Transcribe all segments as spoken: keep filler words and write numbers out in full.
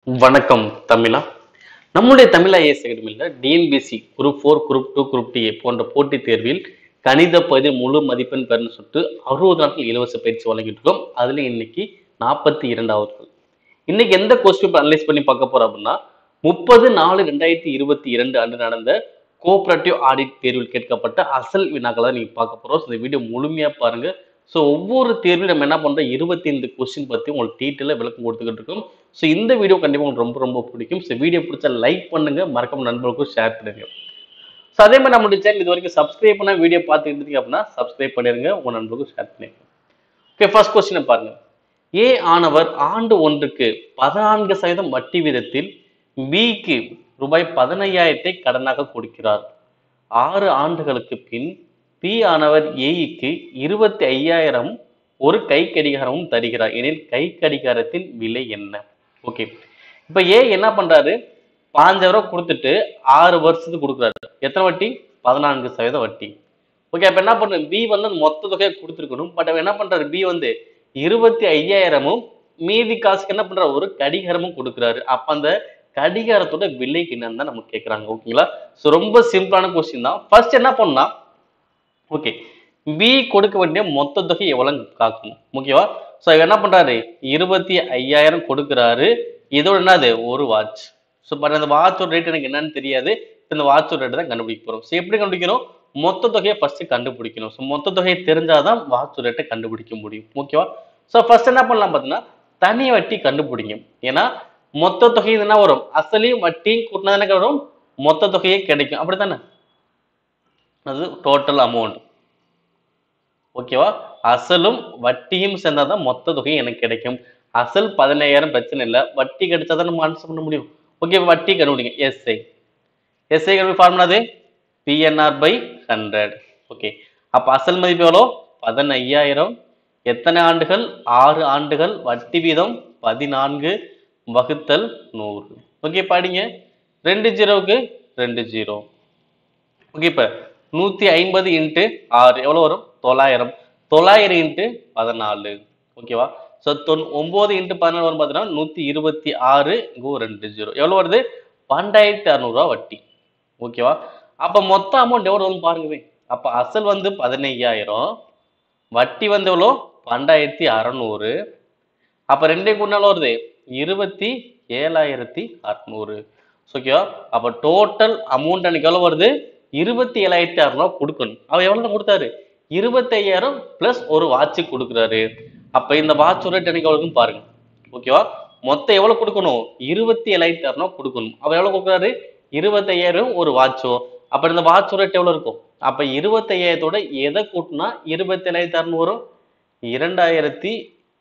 வணக்கம் தமிழா. நம்முடைய தமிழ் ஐஏஎஸ் அகாடமியில் TNPSC group four group two group D போன்ற போட்டித் தேர்வில் கணித பகுதி முழு மதிப்பெண் பெறன்னு சொல்லிட்டு அறுபது நாட்கள் இலவச பயிற்சி வழங்கிட்டு இருக்கோம். அதுல இன்னைக்கு நாற்பத்தி இரண்டாவது நாள். இன்னைக்கு எந்த கொஸ்டின் அனலைஸ் பண்ணி பார்க்க போறோம் அப்படின்னா முப்பது நாலு ரெண்டாயிரத்தி இருபத்தி இரண்டு அன்று நடந்த கோஆபரேட்டிவ் ஆடிட் தேர்வில் கேட்கப்பட்ட அசல் வினாக்களை தான் நீங்க பார்க்க போறோம். இந்த வீடியோ முழுமையா பாருங்க. ஸோ ஒவ்வொரு தேர்விலும் நம்ம என்ன பண்றோம், இருபத்தி ஐந்து கொஸ்டின் பத்தி உங்களுக்கு டீட்டெயிலாக விளக்கம் கொடுத்துக்கிட்டு இருக்கோம். ஸோ இந்த வீடியோ கண்டிப்பாக உங்களுக்கு ரொம்ப ரொம்ப பிடிக்கும். ஸோ வீடியோ பிடிச்சா லைக் பண்ணுங்க, மறக்காம நண்பர்களுக்கும் ஷேர் பண்ணுங்க. ஸோ அதே மாதிரி நம்மளுடைய சேனல் இது வரைக்கும் சப்ஸ்கிரைப் பண்ண வீடியோ பார்த்துட்டு இருந்தீங்க அப்படின்னா சப்ஸ்கிரைப் பண்ணிருங்க, உங்க நண்பர்களுக்கும் ஷேர் பண்ணிருங்க. ஓகே, ஃபர்ஸ்ட் கொஸ்டினை பாருங்க. ஏ ஆனவர் ஆண்டு ஒன்றுக்கு பதினான்கு சதவீதம் வட்டி வீதத்தில் பிக்கு ரூபாய் பதினையாயிரத்தை கடனாக கொடுக்கிறார். ஆறு ஆண்டுகளுக்கு பின் பி ஆனவர் ஏக்கு இருபத்தி ஐயாயிரம் ஒரு கை கடிகாரமும் தருகிறார் எனில் கை கடிகாரத்தின் விலை என்ன? ஓகே, இப்ப ஏ என்ன பண்றாரு, பாஞ்சாயிரம் ரூபாய் கொடுத்துட்டு ஆறு வருஷத்துக்கு கொடுக்குறாரு. எத்தனை வட்டி? பதினான்கு சதவீதம் வட்டி. ஓகே, அப்ப என்ன பண்ற, பி வந்து மொத்த தொகையை கொடுத்துருக்கணும். பட் என்ன பண்றாரு, பி வந்து இருபத்தி ஐயாயிரமும் மீதி காசுக்கு என்ன பண்றாரு, ஒரு கடிகாரமும் கொடுக்குறாரு. அப்ப அந்த கடிகாரத்தோட விலை என்னன்னு தான் நமக்கு கேட்கறாங்க. ஓகேங்களா? சோ ரொம்ப சிம்பிளான கொஸ்டின் தான். ஃபர்ஸ்ட் என்ன பண்ணா, ஓகே, பி கொடுக்க வேண்டிய மொத்த தொகை எவ்வளவு காக்கும். ஓகேவா? சோ என்ன பண்றாரு, இருபத்தி ஐயாயிரம் கொடுக்குறாரு. இதோட என்னது, ஒரு வாட்ச். ஸோ பட் அந்த வாட்சோட ரேட் எனக்கு என்னன்னு தெரியாது. இந்த வாட்சோட ரேட் தான் கண்டுபிடிக்க போறோம். ஸோ எப்படி கண்டுபிடிக்கணும், மொத்த தொகையை ஃபர்ஸ்ட் கண்டுபிடிக்கணும். ஸோ மொத்த தொகையை தெரிஞ்சாதான் வாட்சோட ரேட்டை கண்டுபிடிக்க முடியும். ஓகேவா? ஸோ ஃபர்ஸ்ட் என்ன பண்ணலாம் பார்த்தீங்கன்னா, தனி வட்டி கண்டுபிடிங்க. ஏன்னா மொத்த தொகை என்ன வரும், அசலையும் வட்டியும் கூட்டினா எனக்கு வரும், மொத்த தொகையே கிடைக்கும். அப்படித்தானே? அது டோட்டல் அமௌண்ட். ஓகேவா? அசலும் வட்டியும் சேர்ந்தாதான் மொத்த தொகையும் எனக்கு கிடைக்கும். அசல் பதினையாயிரம் பிரச்சனை இல்லை, வட்டி கிடைச்சாதான் நம்ம ஆன்சர் பண்ண முடியும். ஓகே, வட்டி கண்டுபிடிங்க. எஸ்ஐ எஸ்ஐ ஃபார்முலா அது பிஎன்ஆர் பை ஹண்ட்ரட். ஓகே, அப்ப அசல் மதிப்பு எவ்வளோ, பதினையாயிரம். எத்தனை ஆண்டுகள், ஆறு ஆண்டுகள். வட்டி வீதம் பதினான்கு வகுத்தல் நூறு. ஓகே, படிங்க. ரெண்டு ஜீரோவுக்கு ரெண்டு ஜீரோ. ஓகே, இப்ப நூத்தி ஐம்பது இன்ட்டு ஆறு எவ்வளவு வரும், தொள்ளாயிரம். தொள்ளாயிரம் இன்ட்டு பதினாலு. ஓகேவா? ஸோ தொன் ஒன்பது இன்ட்டு பதினாலு வரும் பார்த்தீங்கன்னா நூத்தி இருபத்தி ஆறு. இங்கோ ரெண்டு ஜீரோ எவ்வளவு வருது, பன்னெண்டாயிரத்தி அறுநூறுவா வட்டி. ஓகேவா? அப்ப மொத்த அமௌண்ட் எவ்வளவு வரும் பாருங்கவே. அப்ப அசல் வந்து பதினையாயிரம், வட்டி வந்து எவ்வளோ, பன்னெண்டாயிரத்தி அறுநூறு. அப்ப ரெண்டையும் கூட எவ்வளவு வருது, இருபத்தி ஏழாயிரத்தி அறுநூறு. ஓகேவா? அப்ப டோட்டல் அமௌண்ட் எனக்கு எவ்வளவு வருது, இருபத்தி ஏழாயிரத்தி அறுநூறு கொடுக்கணும். அவர் எவ்வளவு கொடுத்தாரு, இருபத்தி ஐயாயிரம் பிளஸ் ஒரு வாட்ச் கொடுக்குறாரு. அப்ப இந்த வாட்ச் ரேட் எனக்கு எவ்வளவுன்னு பாருங்க. ஓகேவா? மொத்தம் எவ்வளவு கொடுக்கணும், இருபத்தி ஏழாயிரத்தி அறுநூறு கொடுக்கணும். அவர் எவ்வளவு கொடுக்குறாரு, இருபத்தி ஐயாயிரம் ஒரு வாட்சோ. அப்ப இந்த வாட்ச் ரேட் எவ்வளவு இருக்கும், அப்ப இருபத்தி ஐயாயிரத்தோட எதை கூட்டினா இருபத்தி ஏழாயிரத்தி அறுநூறு வரும், இரண்டாயிரத்தி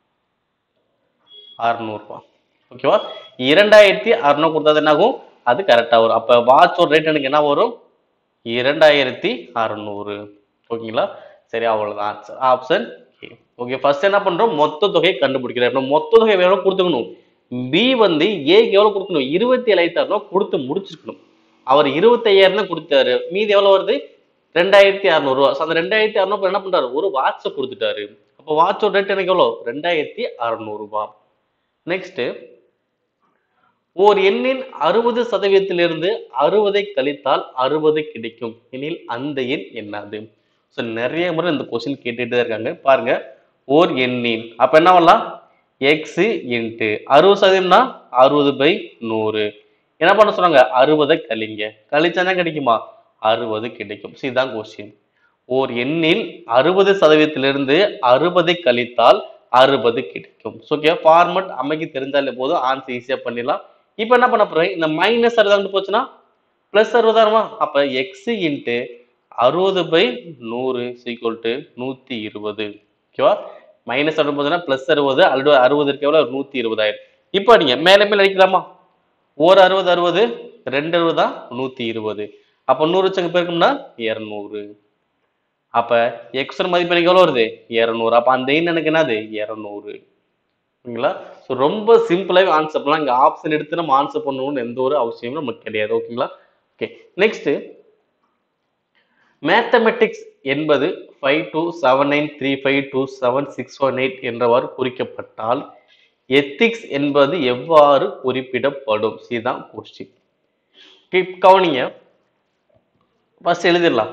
அறுநூறு ரூபாய். ஓகேவா? இரண்டாயிரத்தி அறுநூறு கொடுத்தது என்ன ஆகும், அது கரெக்டா வரும். அப்ப வாட்சோட ரேட் எனக்கு என்ன வரும், இரண்டாயிரத்தி அறுநூறு. ஓகேங்களா? சரி, அவ்வளவுதான் ஆப்ஷன். ஓகே, ஃபர்ஸ்ட் என்ன பண்றோம், மொத்த தொகையை கண்டுபிடிக்கிறோம். மொத்த தொகை எவ்வளவு கொடுத்துக்கணும், பி வந்து ஏக்கு எவ்வளவு கொடுக்கணும், இருபத்தி ஏழாயிரத்தி அறுநூறு கொடுத்து முடிச்சிருக்கணும். அவர் இருபத்தி ஐயாயிரம் தான் கொடுத்தாரு, மீதி எவ்வளவு வருது, ரெண்டாயிரத்தி அறுநூறு ரூபா. அந்த ரெண்டாயிரத்தி அறுநூறு என்ன பண்றாரு, ஒரு வாட்ச கொடுத்துட்டாரு. அப்ப வாட்சோட ரேட் எனக்கு எவ்வளவு, ரெண்டாயிரத்தி அறுநூறு ரூபாய். நெக்ஸ்ட், ஓர் எண்ணின் அறுபது சதவீதத்திலிருந்து அறுபதை கழித்தால் அறுபது கிடைக்கும் எனில் அந்த எண் என்னது? ஸோ நிறைய முறை இந்த கொஸ்டின் கேட்டுட்டு இருக்காங்க பாருங்க. ஓர் எண்ணின் அப்ப என்ன பண்ணலாம், எக்ஸ் இன்ட்டு அறுபது சதவீதம்னா அறுபது பை நூறு. என்ன பண்ண சொன்னாங்க, அறுபதை கழிங்க. கழிச்சா கிடைக்குமா, அறுபது கிடைக்கும். இதுதான் கொஸ்டின். ஓர் எண்ணில் அறுபது சதவீதத்திலிருந்து அறுபதை கழித்தால் அறுபது கிடைக்கும். ஓகே, ஃபார்மட் அமைக்க தெரிஞ்சாலே போதும், ஆன்சர் ஈஸியா பண்ணிடலாம். இப்ப என்ன பண்ண போறேன், இந்த மைனஸ் அறுபது போச்சுன்னா பிளஸ் அறுபதாயிரமா. அப்ப எக்ஸ் இன்ட்டு அறுபது பை நூறு சீக்வல் டு நூத்தி இருபது. ஓகேவா? மைனஸ் அறுபது போச்சுன்னா பிளஸ் அறுபது, அல்டு அறுபது இருக்கு எவ்வளவு, நூத்தி இருபதாயிரம். இப்ப நீங்க மேல மேல அடிக்கலாமா, ஒரு அறுபது அறுபது, ரெண்டு அறுபது தான் நூத்தி இருபது. அப்ப நூறு வச்சு பேருக்கும்னா இருநூறு. அப்ப எக்ஸ் மதிப்பு எனக்கு எவ்வளவு வருது, இருநூறு. அப்ப அந்த எண் எனக்கு என்னது, இருநூறு. ஓகேங்களா? ஸோ ரொம்ப சிம்பிளாகவே ஆன்சர் பண்ணலாம். இங்கே ஆப்ஷன் எடுத்து நம்ம ஆன்சர் பண்ணணும்னு எந்த ஒரு அவசியமும் நமக்கு கிடையாது. ஓகேங்களா? ஓகே, நெக்ஸ்ட், மேத்தமெட்டிக்ஸ் என்பது five two seven nine three five two seven six one eight என்றவாறு குறிக்கப்பட்டால் எத்திக்ஸ் என்பது எவ்வாறு குறிப்பிடப்படும்? இதுதான் கொஸ்டின். கவனிங்க, ஃபர்ஸ்ட் எழுதிடலாம்.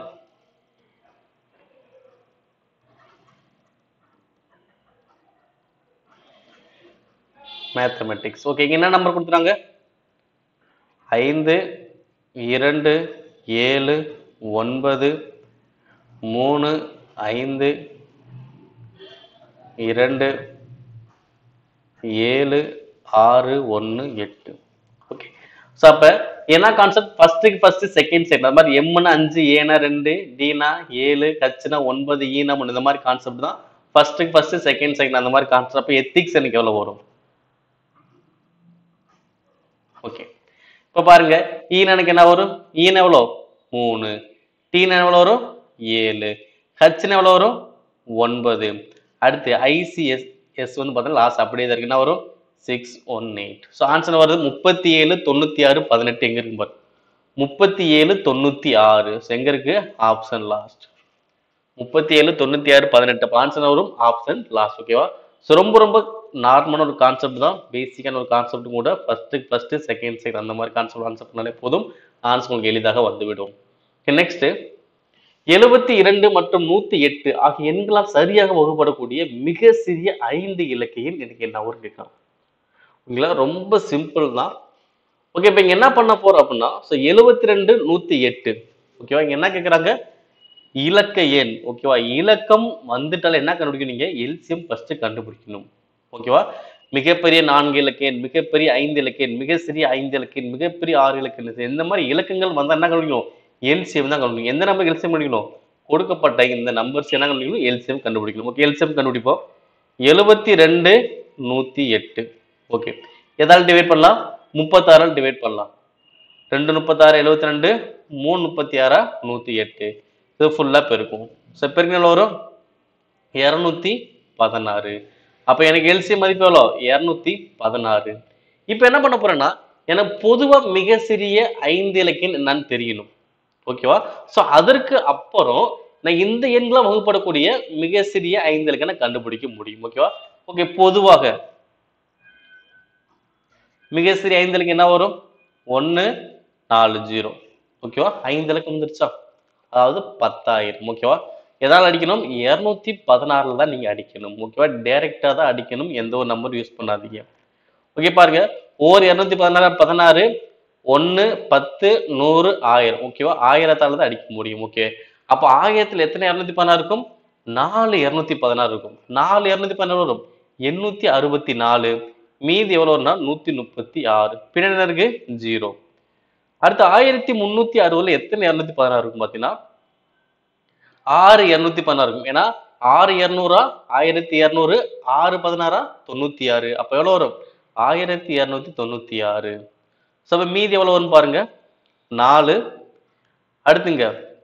மேத்தமெட்டிக்ஸ். ஓகே, இங்க என்ன நம்பர் கொடுத்துறாங்க? ஐந்து, இரண்டு, ஏழு, ஒன்பது, மூணு, ஐந்து, இரண்டு, ஏழு, ஆறு, ஒன்று, எட்டு. ஓகே, ஸோ அப்போ என்ன கான்செப்ட்? ஃபர்ஸ்ட்டுக்கு ஃபர்ஸ்ட் செகண்ட் செட். அது மாதிரி எம்னா அஞ்சு, ஏனா ரெண்டு, டினா ஏழு, ஹச்னா ஒன்பது, ஈனா மூணு, இந்த மாதிரி கான்செப்ட் தான் ஃபர்ஸ்ட்டுக்கு ஃபர்ஸ்ட் செகண்ட் செகண்ட் அந்த மாதிரி கான்செப்ட். அப்போ எத்திக்ஸ் எனக்கு எவ்வளோ வரும்? ஓகே, இப்போ பாருங்க, ஈன எனக்கு என்ன வரும்? ஈன எவ்வளோ? மூணு. டீன எவ்வளோ வரும்? ஏழு. ஹச்னா எவ்வளோ வரும்? ஒன்பது. அடுத்து ஐசிஎஸ் எஸ் வந்து பார்த்தா லாஸ்ட் அப்படியே தான் இருக்கு. என்ன வரும்? Six one eight. So answer வருது முப்பத்தி ஏழு தொண்ணூத்தி ஆறு பதினெட்டு. எங்க இருக்கு பாரு? முப்பத்தி ஏழு தொண்ணூத்தி ஆறு. எங்க இருக்கு? Option last. முப்பத்தி ஏழு தொண்ணூத்தி ஆறு பதினெட்டு. ஆன்சர் வரும் ஆப்ஷன் லாஸ்ட். ஓகேவா? ஸோ ரொம்ப ரொம்ப நார்மலான ஒரு கான்செப்ட் தான், பேசிக்கான ஒரு கான்செப்ட் கூட. ஃபர்ஸ்ட் ஃபர்ஸ்ட் செகண்ட் செகண்ட் அந்த மாதிரி கான்செப்ட் கான்செப்ட்னாலே போதும், ஆன்சர் உங்களுக்கு எளிதாக வந்துவிடும். நெக்ஸ்ட், எழுபத்தி இரண்டு மற்றும் நூத்தி எட்டு ஆகிய எண்களால் சரியாக வகுப்படக்கூடிய மிக சிறிய ஐந்து இலக்க எண் எனக்கு என்ன ஒரு கேட்கலாம். உங்களா ரொம்ப சிம்பிள் தான். ஓகே, இப்போ இங்க என்ன பண்ண போறோம் அப்படின்னா, ஸோ எழுபத்தி ரெண்டு நூத்தி எட்டு. ஓகேவா? இங்க என்ன கேட்குறாங்க? இலக்க எண். ஓகேவா? இலக்கம் வந்துட்டால என்ன கண்டுபிடிக்கணும்? நீங்க எல்சிஎம் ஃபர்ஸ்ட் கண்டுபிடிக்கணும். ஓகேவா? மிகப்பெரிய நான்கு இலக்க எண், மிகப்பெரிய ஐந்து இலக்க எண், மிக சிறிய ஐந்து இலக்க எண், மிகப்பெரிய ஆறு இலக்க எண், இந்த மாதிரி இலக்கங்கள் வந்தா என்ன கண்டுபிடிக்கணும்? எல்சிஎம் தான் கண்டுபிடிக்கணும். எந்த நம்பர் எல்சிஎம் கண்டுபிடிக்கணும்? கொடுக்கப்பட்ட இந்த நம்பர்ஸ் என்ன கண்டுபிடிக்கணும்? எல்சிஎம் கண்டுபிடிக்கணும். ஓகே, எல்சிஎம் கண்டுபிடிப்போம். எழுபத்தி ரெண்டு நூத்தி எட்டு. ஓகே, எதால் டிவைட் பண்ணலாம்? முப்பத்தாறால் டிவைட் பண்ணலாம். ரெண்டு முப்பத்தாறு எழுபத்தி ரெண்டு, மூணு முப்பத்தி ஆறா நூத்தி எட்டு. இது ஃபுல்லா பெருக்கும். ஸோ பெருக்கினால் வரும் இருநூத்தி பதினாறு. அப்ப எனக்கு எல்சிஎம் மதிப்பு எவ்வளோ? இருநூத்தி பதினாறு. இப்போ என்ன பண்ண போறேன்னா, எனக்கு பொதுவா மிக சிறிய ஐந்து இலக்க எண் என்னன்னு தெரியணும். ஓகேவா? ஸோ அதற்கு அப்புறம் நான் இந்த எண்களை வகுப்படக்கூடிய மிக சிறிய ஐந்து இலக்க எண்ணை கண்டுபிடிக்க முடியும். ஓகேவா? ஓகே, பொதுவாக மிக சிறிய ஐந்து இலக்கம் என்ன வரும்? ஒன்னு நாலு ஜீரோ. ஓகேவா? ஐந்து இலக்கம் வந்துருச்சா? அதாவது பத்தாயிரம். ஓகேவா? எதால் அடிக்கணும்? இருநூத்தி பதினாறுல தான் நீங்க அடிக்கணும். ஓகேவா? டைரக்டா தான் அடிக்கணும், எந்த ஒரு நம்பர் யூஸ் பண்ணாதீங்க. ஓகே, பாருங்க, ஓர் இருநூத்தி பதினாறு பதினாறு, ஒன்னு பத்து நூறு ஆயிரம். ஓகேவா? ஆயிரத்தால தான் அடிக்க முடியும். ஓகே, அப்ப ஆயிரத்துல எத்தனை இருநூத்தி பதினாறு இருக்கும்? நாலு இருநூத்தி பதினாறு இருக்கும். நாலு இருநூத்தி பதினாறு வரும் எண்ணூத்தி அறுபத்தி நாலு. மீதி எவ்வளவு வரும்னா நூத்தி முப்பத்தி ஆறு. பின்னாடி இருக்கு ஜீரோ. அடுத்து ஆயிரத்தி முன்னூத்தி அறுபதுல எத்தனை இருநூத்தி பதினாறு இருக்கும் பாத்தீங்கன்னா ஆறு இருநூத்தி பதினாறு இருக்கும். ஏன்னா ஆறு இருநூறா ஆயிரத்தி இருநூறு, ஆறு பதினாறா தொண்ணூத்தி ஆறு. அப்ப எவ்வளவு வரும்? ஆயிரத்தி இருநூத்தி தொண்ணூத்தி ஆறு. சோ மீதி எவ்வளவு வரும் பாருங்க, நாலு. அடுத்துங்க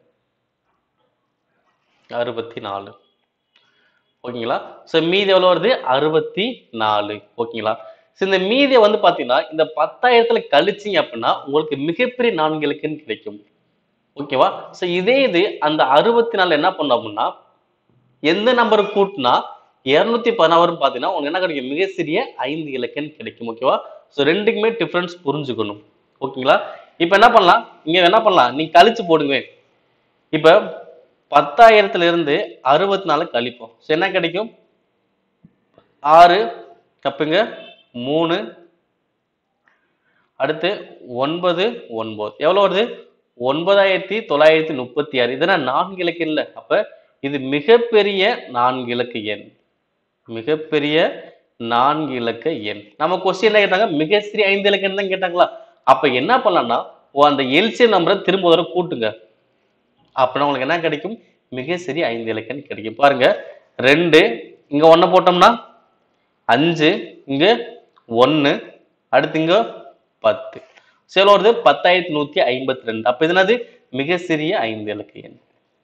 அறுபத்தி நாலு. ஓகேங்களா? சோ மீதி எவ்வளவு வருது? அறுபத்தி நாலு. ஓகேங்களா? இந்த மீதியை வந்து பாத்தீங்கன்னா இந்த பத்தாயிரத்துல கழிச்சிங்க அப்படின்னா உங்களுக்கு மிகப்பெரிய நான்கு இலக்கம் கிடைக்கும். ஓகேவா? சோ இதே இது அந்த அறுபத்தி நாலு என்ன பண்ணோம் அப்படின்னா எந்த நம்பரை கூட்டினா இருநூத்தி பதினாறு பாத்தீங்கன்னா உங்களுக்கு என்ன கிடைக்கும்? மிக சிறிய ஐந்து இலக்கம் கிடைக்கும். ஓகேவா? சோ ரெண்டுக்குமே டிஃபரன்ஸ் புரிஞ்சுக்கணும். ஓகேங்களா? இப்ப என்ன பண்ணலாம்? இங்க என்ன பண்ணலாம்? நீங்க கழிச்சு போடுங்க. இப்ப பத்தாயிரத்துல இருந்து அறுபத்தி நாலு கழிப்போம். என்ன கிடைக்கும்? ஆறு தப்புங்க, மூணு, அடுத்து ஒன்பது ஒன்பது. எவ்வளவு வருது? ஒன்பதாயிரத்தி தொள்ளாயிரத்தி முப்பத்தி ஆறு. இதெல்லாம் நான்கு இலக்க இல்ல. அப்ப இது மிகப்பெரிய நான்கு இலக்க எண். மிகப்பெரிய நான்கு இலக்க எண். நம்ம கொஸ்டின் என்ன கேட்டாங்க? மிக சிறிய ஐந்து இலக்க எண் தான் கேட்டாங்களா? அப்ப என்ன பண்ணலாம்னா அந்த எல்சிஎம் நம்பரை திரும்ப ஒரு கூட்டுங்க. அப்படின்னா உங்களுக்கு என்ன கிடைக்கும்? மிக சிறிய ஐந்து இலக்க எண் கிடைக்கும். பாருங்க, ரெண்டு இங்க ஒண்ணு போட்டோம்னா அஞ்சு, இங்க ஒன்னு, அடுத்து இங்க பத்து. சரி, வருது பத்தாயிரத்தி நூத்தி ஐம்பத்தி ரெண்டு. அப்ப இது என்னது? மிக சிறிய ஐந்து இலக்க எண்.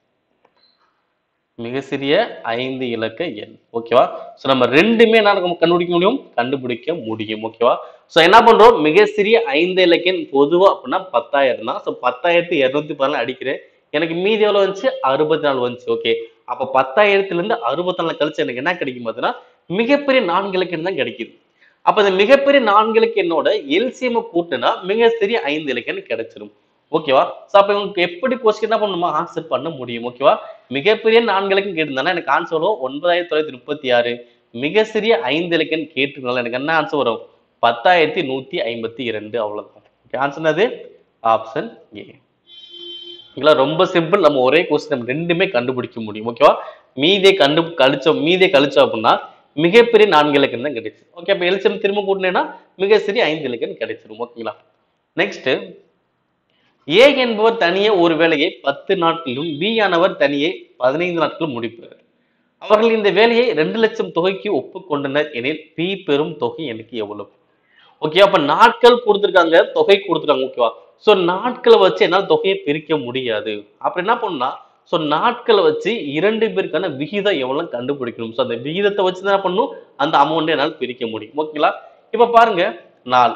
மிக சிறிய ஐந்து இலக்க எண். ஓகேவா? சோ நம்ம ரெண்டுமே நம்ம கண்டுபிடிக்க முடியும், கண்டுபிடிக்க முடியும். ஓகேவா? சோ என்ன பண்றோம்? மிக சிறிய ஐந்து இலக்க எண் பொதுவா அப்படின்னா பத்தாயிரம் தான். சோ பத்தாயிரத்தி இருநூத்தி பதினாலு அடிக்கிறேன். எனக்கு மீதி எவ்வளவு வந்துச்சு? அறுபத்தி நாலு வந்துச்சு. ஓகே, அப்ப பத்தாயிரத்துல இருந்து அறுபத்தி நாலு கழிச்சு எனக்கு என்ன கிடைக்கும் பார்த்தீங்கன்னா மிகப்பெரிய நான்கு இலக்க எண் தான் கிடைக்குது. அப்ப இந்த மிகப்பெரிய நான்கு இலக்க எண்ணோட எல்சிஎம் கூட்டுனா மிகச்சிறிய ஐந்து இலக்க எண் கிடைச்சிரும். ஓகேவா? சோ அப்ப உங்களுக்கு எப்படி கொஸ்டின் என்ன பண்ணணுமா ஆன்சர் பண்ண முடியும். ஓகேவா? மிகப்பெரிய நான்கு இலக்கம் கேட்டிருந்தானா எனக்கு ஆன்சர் வரும் ஒன்பதாயிரத்தி தொள்ளாயிரத்தி முப்பத்தி ஆறு. மிக சிறிய ஐந்து இலக்க எண் கேட்டிருந்தாலும் எனக்கு என்ன ஆன்சர் வரும் பத்தாயிரத்தி நூத்தி ஐம்பத்தி இரண்டு அவ்வளவுதான். ஆன்சர் என்னது ஆப்ஷன் ஏ. ரொம்ப சிம்பிள். நம்ம ஒரே கொஸ்டின் நம்ம ரெண்டுமே கண்டுபிடிக்க முடியும். ஓகேவா? மீதியை கண்டு கழிச்சோம் மீதியை கழிச்சோம் அப்படின்னா மிகப்பெரிய நான்கு இலக்கம் தான் கிடைச்சு. ஓகே, அப்ப எல்சிஎம் திரும்ப கூட்டினேன்னா மிக சிறிய ஐந்து இலக்கம் கிடைச்சிரும். ஓகேங்களா? நெக்ஸ்ட், ஏ என்பவர் தனியே ஒரு வேலையை பத்து நாட்களிலும் பி ஆனவர் தனியே பதினைந்து நாட்களும் முடிப்பார். அவர்கள் இந்த வேலையை ரெண்டு லட்சம் தொகைக்கு ஒப்புக்கொண்டனர் எனில் பி பெறும் தொகை எனக்கு எவ்வளவு? ஓகே, அப்ப நாட்கள் கொடுத்துருக்காங்க, தொகை கொடுத்துருக்காங்க. ஓகேவா? சோ நாட்களை வச்சு என்னால் தொகையை பிரிக்க முடியாது. அப்ப என்ன பண்ணா சோ நாட்களை வச்சு இரண்டு பேருக்கான விகிதம் எவ்வளவு கண்டுபிடிக்கணும். சோ அந்த விகிதத்தை வச்சு தான் பண்ணும் அந்த அமௌண்ட் என்னால் பிரிக்க முடியும். ஓகேங்களா? இப்ப பாருங்க, நாள்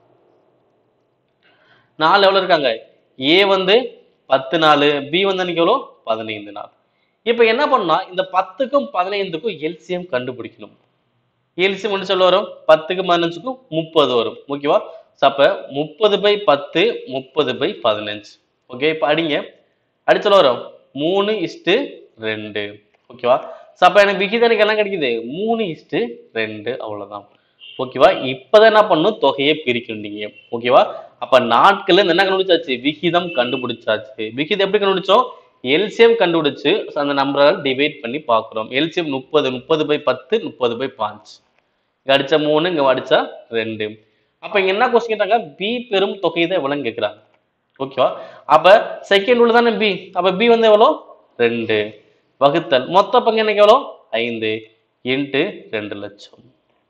நாள் எவ்வளவு இருக்காங்க? ஏ வந்து பத்து நாள், பி வந்து அன்னைக்கு எவ்வளவு பதினைந்து நாள். இப்ப என்ன பண்ணா இந்த பத்துக்கும் பதினைந்துக்கும் எல்சிஎம் கண்டுபிடிக்கணும். எல்சிஎம் வந்து சொல்ல வரும் பத்துக்கும் பதினஞ்சுக்கும் முப்பது வரும். ஓகேவா? அப்ப முப்பது பை பத்து, முப்பது பை பதினஞ்சு. ஓகே, இப்ப அடிங்க அடிச்சல வரும் மூணு இஸ்டு ரெண்டு. ஓகேவா? அப்ப எனக்கு விகிதம் எனக்கு என்ன கிடைக்குது மூணு இஸ்டு ரெண்டு அவ்வளவுதான். ஓகேவா? இப்பதான் என்ன பண்ணும் தொகையை பிரிக்கணுங்க. ஓகேவா? அப்ப நாட்கள் என்ன கண்டுபிடிச்சாச்சு விகிதம் கண்டுபிடிச்சாச்சு. விகிதம் எப்படி கண்டுபிடிச்சோம் எல்சிஎம் கண்டுபிடிச்சு அந்த நம்பரால் டிவைட் பண்ணி பாக்குறோம். எல்சிஎம் முப்பது, முப்பது பை பத்து, முப்பது பை பாஞ்சு. இங்க அடிச்ச மூணு, இங்க அடிச்சா ரெண்டு. அப்ப இங்க என்ன கொஸ்டின் கேட்டாங்க பி பெரும் தொகை தான் எவ்வளவு கேக்குறாங்க. ஓகேவா? அப்ப செகண்ட் உள்ள தானே பி. அப்ப பி வந்து எவ்வளவு ரெண்டு வகுத்தல் மொத்த பங்கு எனக்கு எவ்வளவு ஐந்து இன்ட்டு ரெண்டு லட்சம்.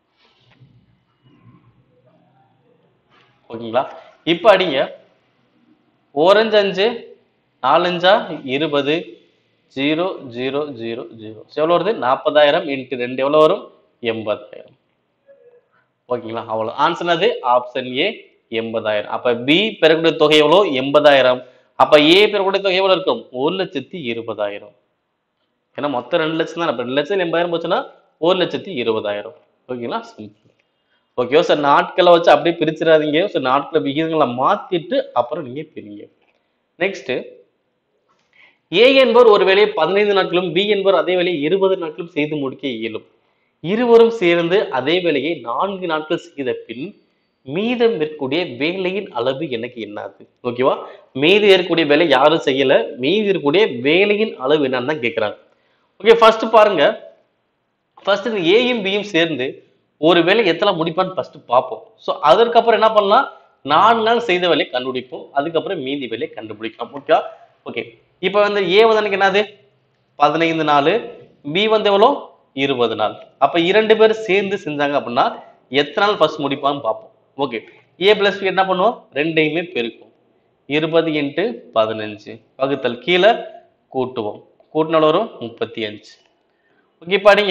ஓகேங்களா? இப்ப அடிங்க ஓரஞ்சு அஞ்சு, நாலஞ்சா இருபது, ஜீரோ ஜீரோ ஜீரோ ஜீரோ எவ்வளவு வருது நாற்பதாயிரம் இன்ட்டு ரெண்டு எவ்வளவு வரும் எண்பதாயிரம். ஓகேங்களா? அவ்வளவு ஆன்சர் அது ஆப்ஷன் ஏ எண்பதாயிரம். அப்ப பி பெறக்கூடிய தொகை எவ்வளவு எண்பதாயிரம். அப்ப ஏ பெறக்கூடிய தொகை எவ்வளவு இருக்கும் ஒரு லட்சத்தி இருபதாயிரம். ஏன்னா மொத்தம் ரெண்டு லட்சம் தான். ரெண்டு லட்சம் எண்பதாயிரம் போச்சுன்னா ஒரு லட்சத்தி இருபதாயிரம். ஓகேங்களா? சிம்பிள். ஓகே சார், நாட்களை வச்சு அப்படியே பிரிச்சிடாதீங்க. சார் நாட்களை விகிதங்களை மாத்திட்டு அப்புறம் நீங்க பிரிங்க. நெக்ஸ்ட், ஏ என்பவர் ஒரு வேலையை பதினைந்து நாட்களும் பி என்பவர் அதே வேலையை இருபது நாட்களும் செய்து முடிக்க இயலும். இருவரும் சேர்ந்து அதே வேலையை நான்கு நாட்கள் செய்த பின் மீதம் இருக்கக்கூடிய வேலையின் அளவு எனக்கு என்னது? ஓகேவா? மீதி இருக்கக்கூடிய வேலை யாரும் செய்யல, மீதி இருக்கக்கூடிய வேலையின் அளவு என்னன்னு தான் கேட்கிறாங்க. ஓகே, ஃபர்ஸ்ட் பாருங்க. ஃபர்ஸ்ட் இந்த ஏயும் பியும் சேர்ந்து ஒரு வேலை எத்தனை முடிப்பான்னு ஃபர்ஸ்ட் பார்ப்போம். ஸோ அதற்கப்புறம் என்ன பண்ணலாம் நான்கு நாள் செய்த வேலையை கண்டுபிடிப்போம். அதுக்கப்புறம் மீதி வேலையை கண்டுபிடிக்கலாம். ஓகே ஓகே இப்போ வந்து ஏ வந்து எனக்கு என்னது பதினைந்து நாள், பி வந்து எவ்வளோ இருபது நாள். அப்ப இரண்டு பேர் சேர்ந்து செஞ்சாங்க அப்படின்னா எத்தனை நாள் ஃபர்ஸ்ட் முடிப்பான்னு பார்ப்போம். ஓகே, ஏ பிளஸ் பி என்ன பண்ணுவோம் ரெண்டையுமே பெருக்கும். இருபது இன்ட்டு பதினஞ்சு வகுத்தல் கீழே கூட்டுவோம். கூட்டினால வரும் முப்பத்தி அஞ்சு. ஓகே, படிங்க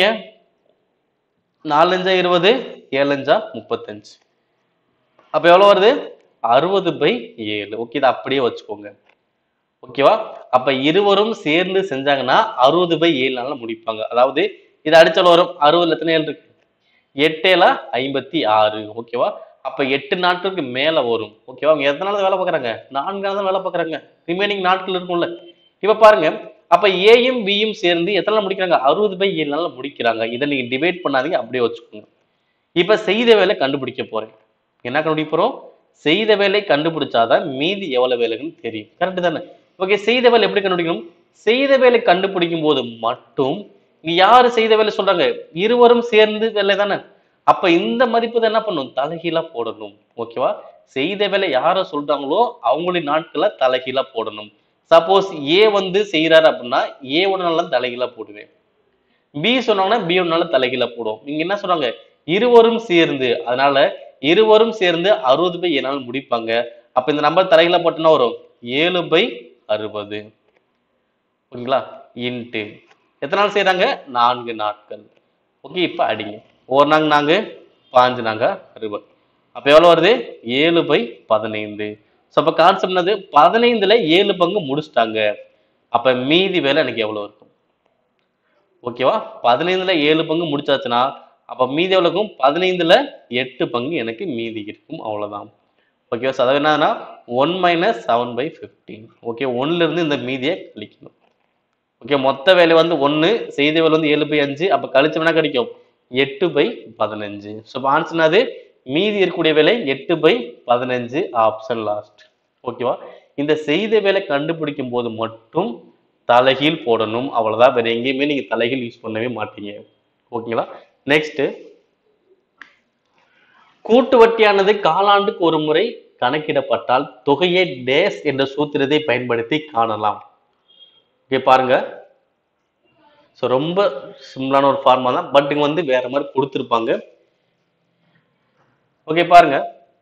நாலஞ்சா இருபது, ஏழஞ்சா முப்பத்தஞ்சு. அப்ப எவ்வளவு வருது அறுபது பை ஏழு. ஓகே, இதை அப்படியே வச்சுக்கோங்க. ஓகேவா? அப்ப இருவரும் சேர்ந்து செஞ்சாங்கன்னா அறுபது பை ஏழு நாள்ல முடிப்பாங்க. அதாவது இதை அடிச்சாலும் வரும் அறுபதுல எத்தனை ஏழு இருக்கு எட்டேல ஐம்பத்தி ஆறு. ஓகேவா? அப்ப எட்டு நாட்களுக்கு மேல வரும். ஓகேவா? அவங்க எத்தனை நாள் வேலை பார்க்கறாங்க நான்கு நாள் தான் வேலை பார்க்கறாங்க. ரிமைனிங் நாட்கள் இருக்கும்ல. இப்ப பாருங்க, அப்ப ஏயும் பியும் சேர்ந்து எத்தனை நாள் முடிக்கிறாங்க அறுபது பை ஏழு நாள்ல முடிக்கிறாங்க. இதை நீங்க டிவைட் பண்ணாதீங்க, அப்படியே வச்சுக்கோங்க. இப்ப செய்த வேலை கண்டுபிடிக்க போறேன். என்ன கண்டுபிடிக்க போறோம் செய்த வேலை கண்டுபிடிச்சாதான் மீதி எவ்வளவு வேலைன்னு தெரியும். கரெக்ட் தானே? ஓகே, செய்த வேலை எப்படி கண்டுபிடிக்கணும் செய்த வேலை கண்டுபிடிக்கும் போது மட்டும் இங்க யாரு செய்த வேலை சொல்றாங்க இருவரும் சேர்ந்து வேலை தானே. அப்ப இந்த மதிப்பு தான் என்ன பண்ணும் தலைகீழா போடணும். ஓகேவா? செய்த வேலை யார சொல்றாங்களோ அவங்களின் நாட்களை தலைகீழா போடணும். சப்போஸ் ஏ வந்து செய்யறாரு அப்படின்னா ஏ ஒன்னால தலைகீழா போடுவேன், பி சொன்னாங்கன்னா பி ஒன்னால தலைகீழா போடுவோம். இங்க என்ன சொல்றாங்க இருவரும் சேர்ந்து, அதனால இருவரும் சேர்ந்து அறுபது பை ஏழு நாள் முடிப்பாங்க. அப்ப இந்த நம்பர் தலைகீழா போட்டோம்னா வரும் ஏழு பை அறுபது. ஓகேங்களா? இன்ட்டு எத்தனை நாள் செய்யறாங்க நான்கு நாட்கள். ஓகே, இப்ப அடிங்க ஒரு நாங்க நாங்க பாஞ்சு நாங்க அறுபது. அப்ப எவ்வளவு வருது ஏழு பை பதினைந்து. ஸோ அப்ப கான்செப்ட் என்னது பதினைந்துல ஏழு பங்கு முடிச்சிட்டாங்க. அப்ப மீதி வேலை எனக்கு எவ்வளவு இருக்கும்? ஓகேவா? பதினைந்துல ஏழு பங்கு முடிச்சாச்சுன்னா அப்போ மீதி எவ்வளோக்கும் பதினைந்துல எட்டு பங்கு எனக்கு மீதி இருக்கும், அவ்வளோதான். ஓகேவா? ஸோ அதாவது என்னன்னா one minus seven by fifteen. Okay, ஒன்னுல இருந்து இந்த மீதியை கழிக்கணும். ஓகே, மொத்த வேலை வந்து ஒன்று, செய்த வேலை வந்து ஏழு பை அஞ்சு, அப்போ கழிச்சோம்னா கிடைக்கும் எட்டு பை பதினஞ்சு. ஸோ இப்போ ஆன்சர் அது மீதி இருக்கக்கூடிய வேலை எட்டு பை பதினஞ்சு, ஆப்ஷன் லாஸ்ட். ஓகேவா? இந்த செய்த வேலை கண்டுபிடிக்கும் போது மட்டும் தலைகீழ் போடணும், அவ்வளவுதான். வேற எங்கேயுமே நீங்க தலைகீழ் யூஸ் பண்ணவே மாட்டீங்க. ஓகேங்களா? நெக்ஸ்ட், கூட்டு வட்டியானது காலாண்டுக்கு ஒரு முறை கணக்கிடப்பட்டால் தொகையை டேஸ் என்ற சூத்திரத்தை பயன்படுத்தி காணலாம். ஓகே பாருங்க, ஸோ ரொம்ப சிம்பிளான ஒரு ஃபார்மா தான், பட் இங்க வந்து வேற மாதிரி கொடுத்துருப்பாங்க. ஓகே பாருங்க,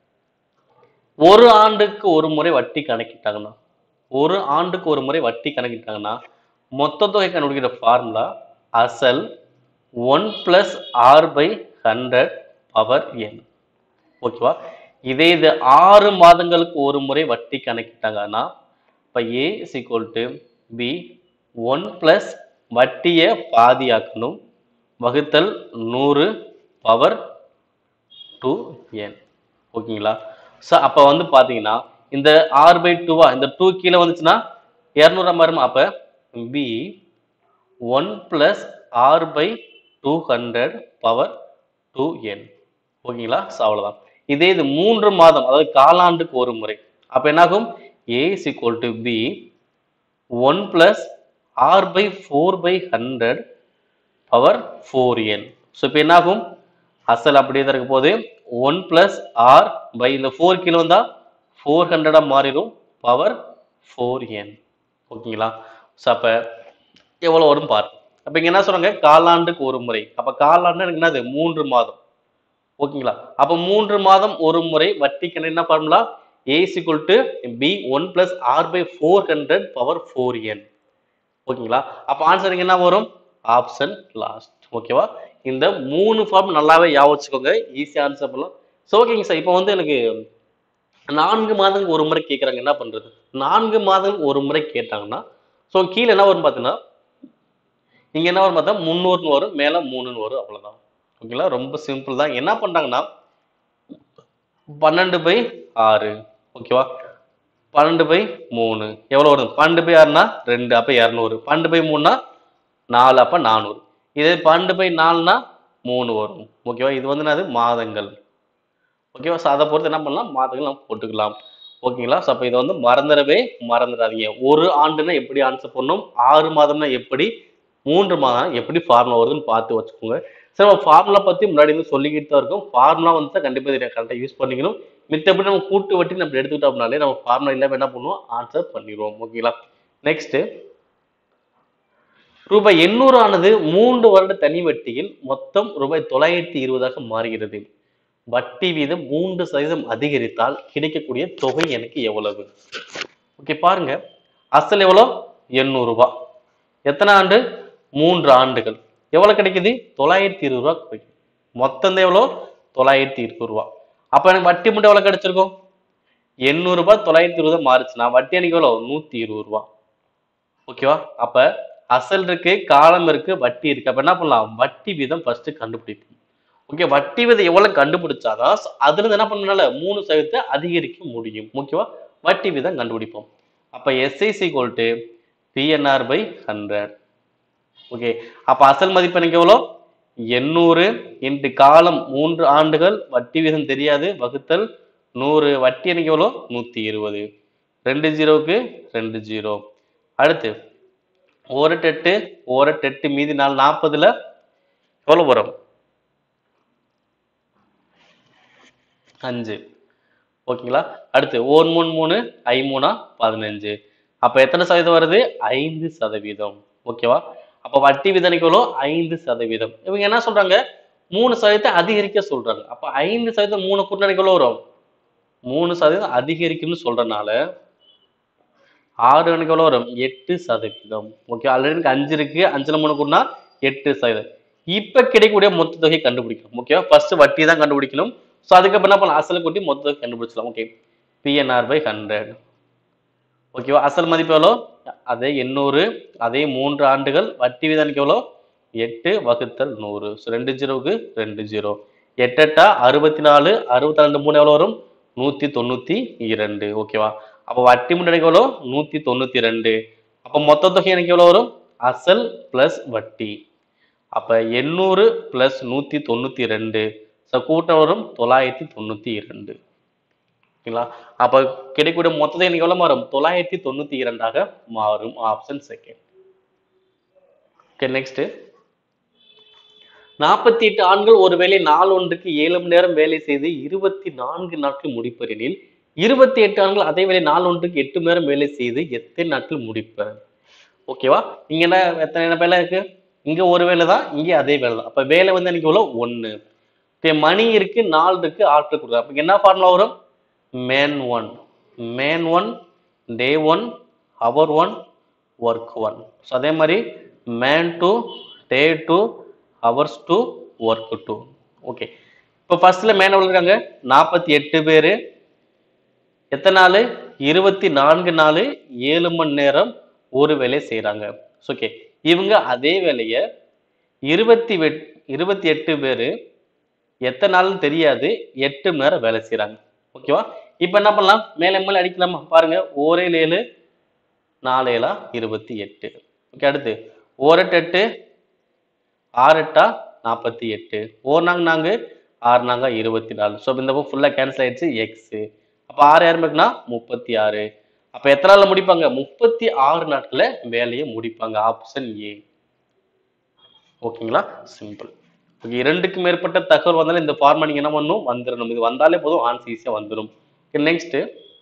ஒரு ஆண்டுக்கு ஒரு முறை வட்டி கணக்கிட்டாங்கன்னா ஒரு ஆண்டுக்கு ஒரு முறை வட்டி கணக்கிட்டாங்கன்னா மொத்த தொகை கண்டுபிடிக்கிற ஃபார்முலா அசல் one plus R by hundred power N. ஓகேவா? இதே இது ஆறு மாதங்களுக்கு ஒரு முறை வட்டி கணக்கிட்டாங்கன்னா இப்போ A is equal to P one plus வட்டியை பாதியாக்கணும் வகுத்தல் நூறு பவர் டூ என். ஓகேங்களா? ஸோ அப்போ வந்து பார்த்தீங்கன்னா இந்த ஆர் பை டூவா இந்த டூ கீழே வந்துச்சுன்னா இரநூறு மாறும். அப்போ P one plus R by two hundred power two N. ஓகேங்களா? ஸோ அவ்வளோதான். இதே இது மூன்று மாதம், அதாவது காலாண்டுக்கு ஒரு முறை, அப்போ என்னாகும் A is equal to P one plus R by four by hundred power four N. So இப்போ என்னாகும் அசல் அப்படியே தான் இருக்க போது ஒன் பிளஸ் ஆர் பை இந்த ஃபோர் கிலோ வந்தா ஃபோர் ஹண்ட்ரடா மாறிடும் பவர் ஃபோர் என். ஓகேங்களா? ஸோ அப்போ எவ்வளோ வரும் பாரு. அப்போ இங்கே என்ன சொல்றாங்க, காலாண்டுக்கு ஒரு முறை. அப்போ காலாண்டு எனக்கு என்னது மூன்று மாதம். ஓகேங்களா? அப்போ மூன்று மாதம் ஒரு முறை வட்டிக்கு என்ன formula, A is equal to P one plus R by four hundred power four N. ஓகேங்களா? அப்போ ஆன்சர் என்ன வரும், ஆப்ஷன் லாஸ்ட். ஓகேவா? இந்த மூணு ஃபார்ம் நல்லாவே ஞாபகம் வச்சுக்கோங்க, ஈஸியா ஆன்சர் பண்ணலாம். ஸோ ஓகேங்க சார், இப்போ வந்து எனக்கு நான்கு மாதங்களுக்கு ஒரு முறை கேட்குறாங்க, என்ன பண்றது? நான்கு மாதங்களுக்கு ஒரு முறை கேட்டாங்கன்னா ஸோ கீழே என்ன வரும் பார்த்தீங்கன்னா இங்க என்ன வரும் பார்த்தா முந்நூறுன்னு வரும், மேல மூணுன்னு வரும், அவ்வளவுதான். ஓகேங்களா? ரொம்ப சிம்பிள் தான். என்ன பண்றாங்கன்னா பன்னெண்டு பை ஆறு. ஓகேவா? பன்னெண்டு பை மூணு எவ்வளவு வரும், பன்னெண்டு பை ஆறுனா ரெண்டு, அப்ப இரநூறு. பன்னெண்டு பை மூணுனா நாலு, அப்ப நானூறு. இதே பன்னெண்டு பை நாலுனா மூணு வரும். ஓகேவா? இது வந்து என்னது மாதங்கள். ஓகேவா? ஸோ அதை பொறுத்து என்ன பண்ணலாம், மாதங்கள் நம்ம போட்டுக்கலாம். ஓகேங்களா? ஸோ அப்போ இதை வந்து மறந்துடவே மறந்துடாதீங்க. ஒரு ஆண்டுனா எப்படி ஆன்சர் பண்ணணும், ஆறு மாதம்னா எப்படி, மூன்று மாதம் எப்படி ஃபார்முலா வருதுன்னு பார்த்து வச்சுக்கோங்க. சரி, நம்ம ஃபார்முலா பத்தி முன்னாடி வந்து சொல்லிக்கிட்டு தான் இருக்கும். ஃபார்முலா வந்து தான் கண்டிப்பாக இதை கரெக்டாக யூஸ் பண்ணிக்கணும். மித்தபடி நம்ம கூட்டு வட்டி நம்ம எடுத்துக்கிட்டோம்னாலே நம்ம ஃபார்முலா இல்லாமல் என்ன பண்ணுவோம், ஆன்சர் பண்ணிடுவோம். ஓகேங்களா? நெக்ஸ்ட், ரூபாய் எண்ணூறு ஆனது மூன்று வருட தனி வட்டியில் மொத்தம் ரூபாய் தொள்ளாயிரத்தி இருபதாக மாறுகிறது. வட்டி வீதம் மூன்று சதவீதம் அதிகரித்தால் கிடைக்கக்கூடிய தொகை எனக்கு எவ்வளவு? ஓகே பாருங்க, அசல் எவ்வளோ, எண்ணூறு ரூபாய். எத்தனை ஆண்டு, மூன்று ஆண்டுகள். எவ்வளவு கிடைக்குது, தொள்ளாயிரத்தி இருபது ரூபாய் கிடைக்கும். மொத்தம் எவ்வளோ, தொள்ளாயிரத்தி இருபது ரூபாய். அப்ப எனக்கு வட்டி மட்டும் எவ்வளவு கிடைச்சிருக்கும், எண்ணூறு ரூபாய் தொள்ளாயிரத்தி இருபது மாறுச்சுன்னா வட்டி எனக்கு எவ்வளோ, நூத்தி இருபது ரூபாய். ஓகேவா? அப்ப அசல் இருக்கு, காலம் இருக்கு, வட்டி இருக்கு. அப்ப என்ன பண்ணலாம், வட்டி வீதம் ஃபர்ஸ்ட் கண்டுபிடிப்போம். ஓகே, வட்டி வீதம் எவ்வளவு கண்டுபிடிச்சாதான் அதுல இருந்து என்ன பண்ணனால மூணு சதவீதத்தை அதிகரிக்க முடியும். ஓகேவா? வட்டி வீதம் கண்டுபிடிப்போம். அப்ப SI equal to PNR by hundred. Okay, அப்ப அசல் மதிப்பு எனக்கு எவ்வளோ, எண்ணூறு இன்ட்டு காலம் மூன்று ஆண்டுகள், வட்டி வீதம் தெரியாது, வகுத்தல் நூறு. வட்டி எனக்கு எவ்வளோ, நூத்தி இருபது. ரெண்டு ஜீரோவுக்கு ரெண்டு ஜீரோ. அடுத்து ஒரு எட்டு ஒரு எட்டு மீதி நாலு, நாற்பதுல எவ்வளவு வரும், அஞ்சு. ஓகேங்களா? அடுத்து ஓர் மூணு மூணு ஐ மூணா பதினஞ்சு. அப்ப எத்தனை சதவீதம் வருது, ஐந்து சதவீதம். ஓகேவா? அப்ப வட்டி விதனைக்கு எவ்வளோ, ஐந்து சதவீதம். இவங்க என்ன சொல்றாங்க, மூணு சதவீதத்தை அதிகரிக்க சொல்றாங்க. அப்ப ஐந்து சதவீதம் மூணு கூட்டினா எவ்வளவு வரும், மூணு சதவீதம் அதிகரிக்கும்னு சொல்றதுனால ஆறு எனக்கு எவ்வளவு வரும், எட்டு சதவீதம். ஓகே, ஆல்ரெடி எனக்கு அஞ்சு இருக்கு, அஞ்சுல மூணு கூட்டினா எட்டு சதவீதம். இப்ப கிடைக்கக்கூடிய மொத்த தொகை கண்டுபிடிக்கணும். ஓகேவா? ஃபர்ஸ்ட் வட்டி தான் கண்டுபிடிக்கணும். ஸோ அதுக்கப்புறம் என்ன பண்ணலாம், அசல் கூட்டி மொத்த தொகை கண்டுபிடிச்சலாம். Okay, PNR by hundred. ஓகேவா? அசல் மதிப்பு எவ்வளோ, அதே எண்ணூறு, அதே மூன்று ஆண்டுகள், வட்டி வீதம் எவ்வளோ, எட்டு வகுத்தல் நூறு. ஸோ ரெண்டு ஜீரோவுக்கு ரெண்டு ஜீரோ. எட்டு எட்டா அறுபத்தி நாலு, அறுபத்தி ரெண்டு மூணு எவ்வளோ வரும்? நூற்றி தொண்ணூற்றி இரண்டு. ஓகேவா? அப்போ வட்டி மட்டும் எனக்கு எவ்வளோ? நூற்றி தொண்ணூற்றி ரெண்டு. அப்போ மொத்த தொகை எனக்கு எவ்வளோ வரும்? அசல் பிளஸ் வட்டி. அப்ப எண்ணூறு பிளஸ் நூற்றி தொண்ணூற்றி ரெண்டு. ஸோ கூட்டம் வரும் தொள்ளாயிரத்தி தொண்ணூற்றி இரண்டு. ஓகேங்களா? அப்போ கிடைக்கக்கூடிய மொத்தத்தை எனக்கு எவ்வளோ மாறும்? தொள்ளாயிரத்தி தொண்ணூற்றி இரண்டாக மாறும். Option second. Okay, next. நாற்பத்தி எட்டு ஆண்கள் ஒருவேளை நாள் ஒன்றுக்கு ஏழு மணி நேரம் வேலை செய்து இருபத்தி நான்கு நாட்கள் முடிப்பர் எனில் இருபத்தி எட்டு ஆண்கள் அதே வேலை நாள் ஒன்றுக்கு எட்டு மணி நேரம் வேலை செய்து எத்தனை நாட்கள் முடிப்பர்? ஓகேவா? இங்க என்ன எத்தனை வேலை இருக்கு? இங்க ஒரு வேலை தான், இங்க அதே வேலை தான். அப்ப வேலை வந்து எனக்கு எவ்வளோ? ஒன்னு. மணி இருக்கு, நாள் இருக்கு, ஆட்கள் கொடுக்குறோம். அப்ப என்ன ஃபார்முலா வரும்? Man one, man one, day one, hour one, work one. So அதே மாதிரி man two, day two, hours two, work two. Okay, இப்போ ஃபர்ஸ்ட்ல மேன் எவ்வளோ இருக்காங்க? நாற்பத்தி எட்டு பேரு. எத்தனை நாள்? இருபத்தி நான்கு நாள், ஏழு மணி நேரம் ஒரு வேலை செய்யறாங்க. ஓகே, இவங்க அதே வேலையை இருபத்தி இருபத்தி எட்டு பேரு எத்தனை நாள் தெரியாது, எட்டு மணி நேரம் வேலை செய்யறாங்க. ஓகேவா? இப்ப என்ன பண்ணலாம்? மேல மேல அடிக்கலாமா? பாருங்க, ஓரே ஏழு, நாலு ஏழா இருபத்தி எட்டு. ஓகே, அடுத்து ஓரெட்டு எட்டு, ஆறு எட்டா நாற்பத்தி எட்டு, ஓர் நாங்க நாங்க ஆறு நாங்க இருபத்தி நாலு. ஸோ இந்த ஃபுல்லா கேன்சல் ஆயிடுச்சு. எக்ஸ். அப்ப ஆறு யாரும் இருக்குன்னா முப்பத்தி ஆறு. அப்ப எத்தனை நாள்ல முடிப்பாங்க? முப்பத்தி ஆறு நாட்கள வேலையை முடிப்பாங்க. Option A. ஓகேங்களா? சிம்பிள். ஓகே, இரண்டுக்கு மேற்பட்ட தகவல் வந்தாலும் இந்த ஃபார்மா நீங்க என்ன பண்ணணும்? வந்துடணும். இது வந்தாலே போதும், ஆன்சர் ஈஸியா வந்துடும். Next,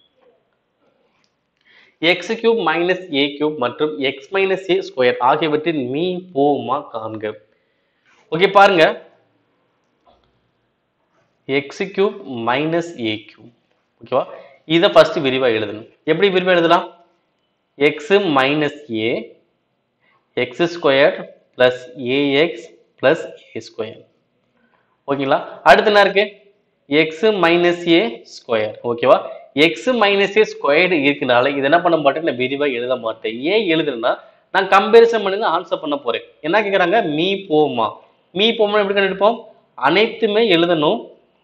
x cube minus A cube மற்றும் எக்ஸ் மைனஸ் ஏ ஸ்கொயர் ஆகியவற்றின் மீ போமா காண்க. ஓகே, பாருங்க, x cube minus A cube. ஓகேவா? இதை ஃபர்ஸ்ட் விரிவா எழுதணும். எப்படி விரிவா எழுதலாம்? X minus A x square plus A x plus A square. ஓகேங்களா? அடுத்து என்ன இருக்கு? X minus A square. ஓகேவா? எக்ஸ் மைனஸ் ஏ ஸ்கொயர்டு இருக்கனால இது என்ன பண்ண மாட்டேன்? நான் விரிவா எழுத மாட்டேன். ஏன் எழுதுனா நான் கம்பேரிசன் பண்ணி ஆன்சர் பண்ண போறேன். என்ன கேட்கறாங்க? மீ போமா. மீ போமா எப்படி கண்டுபிடிப்போம்? அனைத்துமே எழுதணும்,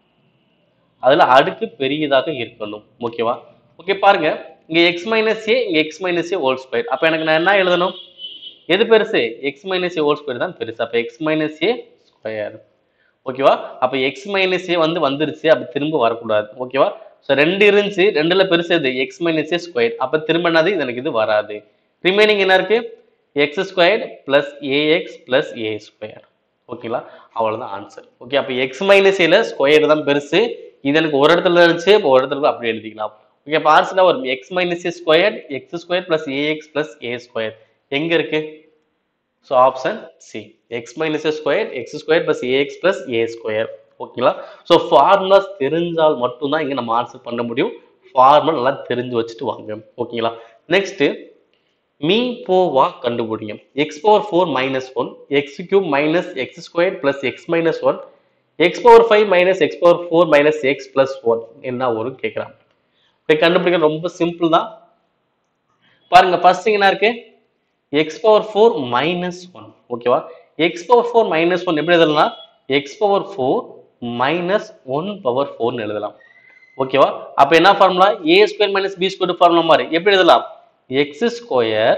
அதுல அடுக்கு பெரியதாக இருக்கணும். ஓகேவா? ஓகே, பாருங்க, இங்க எக்ஸ் மைனஸ் ஏ, இங்க x minus A whole square. அப்ப எனக்கு நான் என்ன எழுதணும்? எது பெருசு? X minus A whole square தான் பெருசு. அப்ப எக்ஸ் மைனஸ் ஏ ஸ்கொயர். ஓகேவா? அப்ப எக்ஸ் மைனஸ் ஏ வந்து வந்துருச்சு, அப்ப திரும்ப வரக்கூடாது. ஓகேவா? ஸோ ரெண்டு இருந்துச்சு, ரெண்டுல பெருசு எது? X minus A square. அப்ப திரும்ப என்னது? எனக்கு இது வராது. ரிமைனிங் என்ன இருக்கு? X square plus A x plus A square. ஓகேங்களா? அவ்வளவுதான் ஆன்சர். ஓகே, அப்ப எக்ஸ் மைனஸ் ஏல ஸ்கொயர் தான் பெருசு. இது எனக்கு ஒரு இடத்துல இருந்துச்சு, இப்போ ஒரு இடத்துல அப்படி எழுதிக்கலாம். ஓகே, அப்ப ஆன்சர் வரும் x minus A square x square plus A x plus A square. எங்க இருக்கு? So option C, x minus A square x square plus A x plus A square. ஓகேங்களா? ஸோ ஃபார்முலாஸ் தெரிஞ்சால் மட்டும்தான் இங்க நம்ம ஆன்சர் பண்ண முடியும். ஃபார்முலா நல்லா தெரிஞ்சு வச்சுட்டு வாங்க. ஓகேங்களா? நெக்ஸ்ட், மீ போவா கண்டுபிடிங்க. X power four minus one, x cube minus x square plus x minus one, x power five minus x power four minus x plus one என்ன ஒரு கேட்கறாங்க. கண்டுபிடிக்க ரொம்ப சிம்பிள் தான். பாருங்க, ஃபர்ஸ்ட் என்ன இருக்கு? X power four minus one. ஓகேவா? X power four minus one எப்படி எழுதலாம்? X power four minus one power ஃபோர்னு எழுதலாம். ஓகேவா? அப்ப என்ன formula? A square minus B square formula மாதிரி எப்படி எழுதலாம்? எக்ஸ் ஸ்கொயர்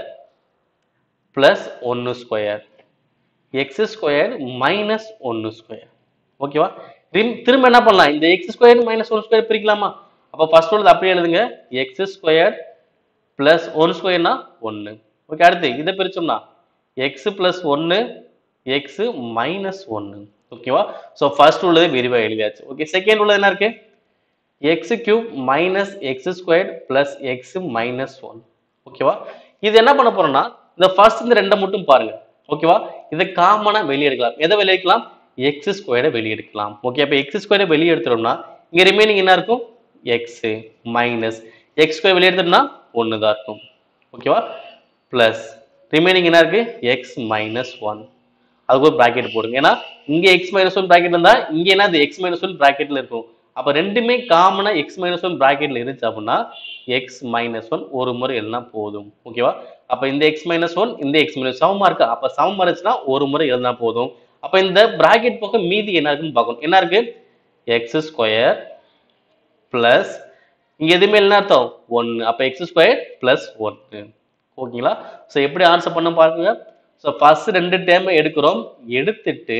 பிளஸ் ஒன்னு ஸ்கொயர் எக்ஸ் ஸ்கொயர் மைனஸ் ஒன்னு ஸ்கொயர். ஓகேவா? திரும்ப என்ன பண்ணலாம்? இந்த x square minus one square பிரிக்கலாமா? அப்ப ஃபர்ஸ்ட் உள்ளது அப்படியே எழுதுங்க, எக்ஸ் ஸ்கொயர் பிளஸ் ஒன் ஸ்கொயர்னா ஒன்னு. ஓகே, அடுத்து இதை பிரிச்சோம்னா எக்ஸ் பிளஸ் ஒன்னு எக்ஸ் மைனஸ் ஒன்னு. ஓகேவா? ஸோ ஃபர்ஸ்ட் உள்ளது விரிவா எழுதியாச்சு. ஓகே, செகண்ட் உள்ளது என்ன இருக்கு? X cube minus x square plus x minus one. ஓகேவா? இது என்ன பண்ண போறோம்னா இந்த ஃபர்ஸ்ட் இந்த ரெண்டை மட்டும் பாருங்க. ஓகேவா? இதை காமனா வெளியே எடுக்கலாம். எதை வெளியே எடுக்கலாம்? எக்ஸ் ஸ்கொயரை வெளியே எடுக்கலாம். ஓகே, அப்ப எக்ஸ் ஸ்கொயரை வெளியே எடுத்துட்டோம்னா இங்க ரிமைனிங் என்ன இருக்கும்? எக்ஸ் மைனஸ் எக்ஸ் ஸ்கொயர் வெளியே எடுத்தோம்னா ஒன்னு தான் இருக்கும். ஓகேவா? பிளஸ் ரிமைனிங் என்ன இருக்கு? X minus one. அதுக்கு ஒரு பிராக்கெட் போடுங்க. ஏன்னா இங்க எக்ஸ் மைனஸ் ஒன் பிராக்கெட் இருந்தா இங்க என்ன? எக்ஸ் மைனஸ் ஒன் பிராக்கெட்ல இருக்கும். அப்ப ரெண்டுமே காமனா எக்ஸ் மைனஸ் ஒன் பிராக்கெட்ல இருந்துச்சு அப்படின்னா எக்ஸ் மைனஸ் ஒன் ஒரு முறை எழுதினா போதும். ஓகேவா? அப்ப இந்த எக்ஸ் மைனஸ் ஒன் இந்த எக்ஸ் மைனஸ் சமமா இருக்கா? அப்ப சமமா இருந்துச்சுன்னா ஒரு முறை எழுதினா போதும். அப்ப இந்த பிராக்கெட் பக்கம் மீதி என்ன இருக்குன்னு பார்க்கணும். என்ன இருக்கு? எக்ஸ் ஸ்கொயர் பிளஸ் இங்க எதுவுமே என்ன அர்த்தம்? ஒன்னு. அப்ப எக்ஸ் ஸ்கொயர் பிளஸ் ஒன்னு. ஓகேங்களா? சோ எப்படி ஆன்சர் பண்ண பாருங்க. சோ ஃபர்ஸ்ட் ரெண்டு டேர்ம் எடுக்கிறோம். எடுத்துட்டு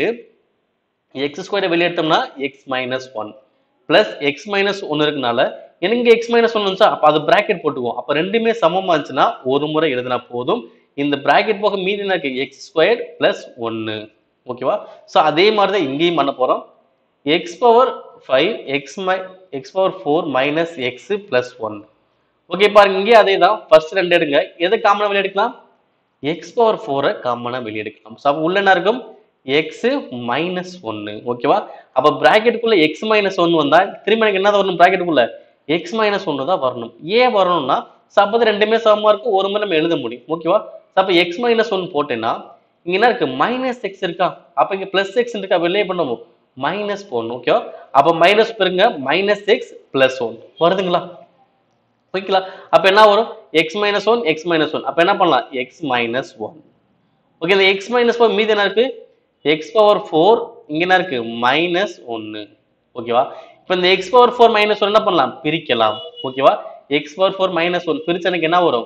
எக்ஸ் ஸ்கொயரை வெளியே எடுத்தோம்னா x minus one plus x minus ஒன்னு இருக்கனால எனக்கு எக்ஸ் மைனஸ் ஒன் வந்துச்சா அப்ப அது பிராக்கெட் போட்டுக்குவோம். அப்ப ரெண்டுமே சமமா இருந்துச்சுன்னா ஒரு முறை எழுதினா போதும். இந்த பிராக்கெட் போக மீதி என்ன இருக்கு? எக்ஸ் ஸ்கொயர் பிளஸ் ஒன்னு. ஓகேவா? சோ அதே மாதிரி தான் இங்கேயும் பண்ண போறோம். X power five x minus x power four minus x plus one. Okay பாருங்க இங்கே அதே தான். ஃபர்ஸ்ட் ரெண்டு எடுங்க. எதை காமனா வெளியே எடுக்கலாம்? எக்ஸ் பவர் ஃபோரை காமனா வெளியே எடுக்கலாம். ஸோ அப்போ உள்ள என்ன இருக்கும்? எக்ஸ் மைனஸ் ஒன்னு. ஓகேவா? அப்போ பிராக்கெட்டுக்குள்ள எக்ஸ் மைனஸ் ஒன்னு வந்தா திரும்ப எனக்கு என்ன வரணும்? பிராக்கெட்டுக்குள்ள எக்ஸ் மைனஸ் ஒன்னு தான் வரணும். ஏன் வரணும்னா சப்போஸ் ரெண்டுமே சமமா இருக்கும் ஒரு முறை நம்ம எழுத முடியும். ஓகேவா? அப்போ எக்ஸ் மைனஸ் ஒன் போட்டேன்னா இங்க என்ன இருக்கு? மைனஸ் எக்ஸ் இருக்கா? அப்ப இங்க பிளஸ் எக்ஸ் இருக்கா? வெளியே பண்ணுவோம் மைனஸ் போடணும். ஓகேவா? அப்ப மைனஸ் பெருங்க மைனஸ் எக்ஸ் பிளஸ் ஒன் வருதுங்களா? ஓகேங்களா? அப்ப என்ன வரும்? X minus one x minus one. அப்ப என்ன பண்ணலாம்? X minus one. ஓகே இந்த எக்ஸ் மைனஸ் ஒன் மீது என்ன இருக்கு? எக்ஸ் பவர் ஃபோர் இங்க என்ன இருக்கு? மைனஸ் ஒன்னு. ஓகேவா? இப்ப இந்த x power four minus one என்ன பண்ணலாம்? பிரிக்கலாம். ஓகேவா? X power four minus one பிரிச்சா எனக்கு என்ன வரும்?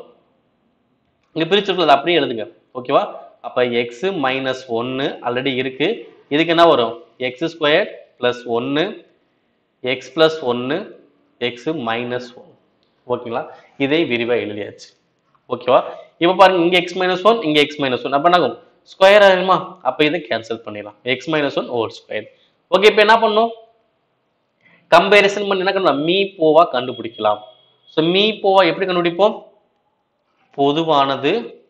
இங்க பிரிச்சிருக்கல அப்படியே எழுதுங்க. ஓகேவா? அப்ப எக்ஸ் மைனஸ் ஒன்னு ஆல்ரெடி இருக்கு. இதுக்கு என்ன வரும்? எக்ஸ் ஸ்கொயர் பிளஸ் ஒன்னு எக்ஸ் பிளஸ் ஒன்னு எக்ஸ் மைனஸ் ஒன். ஓகேங்களா? இதை விரிவா எழுதியாச்சு. ஓகேவா? இப்ப பாருங்க இங்க எக்ஸ் மைனஸ் ஒன் இங்க எக்ஸ் மைனஸ் ஒன். அப்ப என்ன ஆகும்? ஸ்கொயர் ஆகுமா? அப்ப இதை கேன்சல் பண்ணிடலாம். X minus one whole square. Okay இப்ப என்ன பண்ணும்? கம்பேரிசன் பண்ணி என்ன பண்ணலாம்? மீ போவா கண்டுபிடிக்கலாம். சோ மீ போவா எப்படி கண்டுபிடிப்போம்? பொதுவானது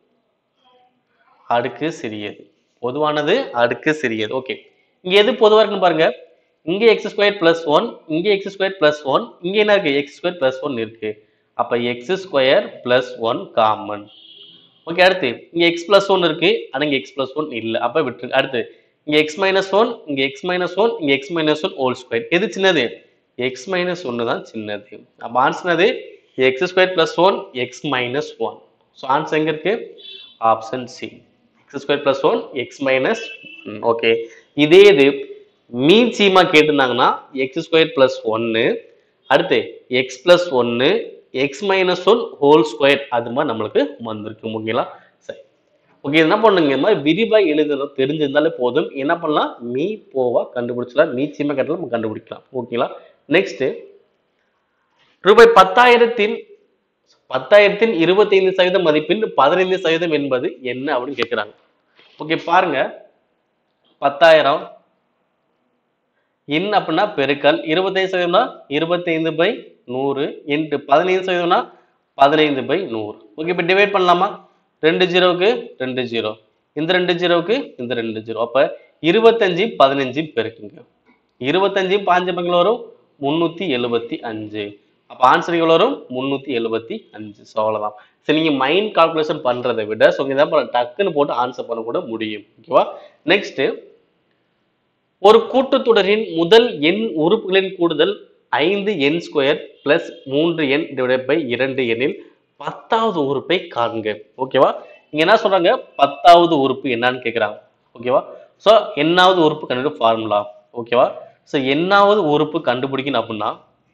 அடுக்கு சிறியது. பொதுவானது அடுக்கு சிறியது. ஓகே இங்க எது பொதுவா இருக்குன்னு பாருங்க. இங்க எக்ஸ் ஸ்கொயர் பிளஸ் ஒன் இங்க எக்ஸ் ஸ்கொயர் பிளஸ் ஒன் இங்க என்ன இருக்கு? எக்ஸ் ஸ்கொயர் பிளஸ் ஒன் இருக்கு. அப்ப x square plus one common. Okay அடுத்து இங்க எக்ஸ் பிளஸ் ஒன் இருக்கு ஆனா இங்க எக்ஸ் பிளஸ் ஒன் இல்ல. அப்ப விட்டுருங்க. அடுத்து இங்க எக்ஸ் மைனஸ் ஒன் இங்க எக்ஸ் மைனஸ் ஒன் இங்க x minus one whole square. எது சின்னது? எக்ஸ் மைனஸ் ஒன்னு தான் சின்னது. அப்ப ஆன்சர் என்னது? X square plus one x minus one. So answer எங்க இருக்கு? Option C. X square plus one x minus one. Okay இதே இது மீச்சீமா கேட்டிருந்தாங்கன்னா எக்ஸ் ஸ்கொயர் பிளஸ் ஒன்னு அடுத்து எக்ஸ் பிளஸ் ஒன்னு x minus one whole square அது மாதிரி நம்மளுக்கு வந்திருக்கு. ஓகேங்களா? சரி ஓகே என்ன பண்ணுங்க இந்த மாதிரி விரிவா எழுதுறது தெரிஞ்சிருந்தாலே போதும். என்ன பண்ணலாம்? மீ போவா கண்டுபிடிச்சலாம். மீச்சீமா கேட்டாலும் நம்ம கண்டுபிடிக்கலாம். ஓகேங்களா? நெக்ஸ்ட் ரூபாய் பத்தாயிரத்தின் பத்தாயிரத்தின் இருபத்தி ஐந்து சதவீதம் மதிப்பின் பதினைந்து சதவீதம் என்பது என்ன அப்படின்னு கேட்கிறாங்க. ஓகே பாருங்க பத்தாயிரம் இன் அப்படின்னா பெருக்கல் இருபத்தைந்து சதவீதம்னா இருபத்தி ஐந்து பை நூறு இன்ட்டு பதினைந்து சதவீதம்னா பதினைந்து பை நூறு. ஓகே இப்ப டிவைட் பண்ணலாமா? ரெண்டு ஜீரோவுக்கு ரெண்டு ஜீரோ இந்த ரெண்டு ஜீரோவுக்கு இந்த ரெண்டு ஜீரோ. அப்ப இருபத்தஞ்சு பதினஞ்சு பெருக்குங்க. இருபத்தஞ்சு பாஞ்சு பக்கங்கள் வரும் முன்னூத்தி எழுபத்தி அஞ்சு. அப்ப ஆன்சர் எவ்வளவு வரும்? முன்னூத்தி எழுபத்தி அஞ்சு. ஸோ அவ்வளவுதான். சரி நீங்க மைண்ட் கால்குலேஷன் பண்றதை விட ஸோ இதான் டக்குன்னு போட்டு ஆன்சர் பண்ண கூட முடியும். ஓகேவா? நெக்ஸ்ட் ஒரு கூட்டுத்தொடரின் முதல் எண் உறுப்புகளின் கூடுதல் ஐந்து எண் ஸ்கொயர் பிளஸ் மூன்று எண் டிவைட் பை இரண்டு எண்ணில் பத்தாவது உறுப்பை காண்க. ஓகேவா? இங்க என்ன சொல்றாங்க? பத்தாவது உறுப்பு என்னன்னு கேட்கிறாங்க. ஓகேவா? சோ எண்ணாவது உறுப்பு கண்டுபிடிக்க ஃபார்முலா. ஓகேவா? சோ எண்ணாவது உறுப்பு கண்டுபிடிக்கணும் அப்படின்னா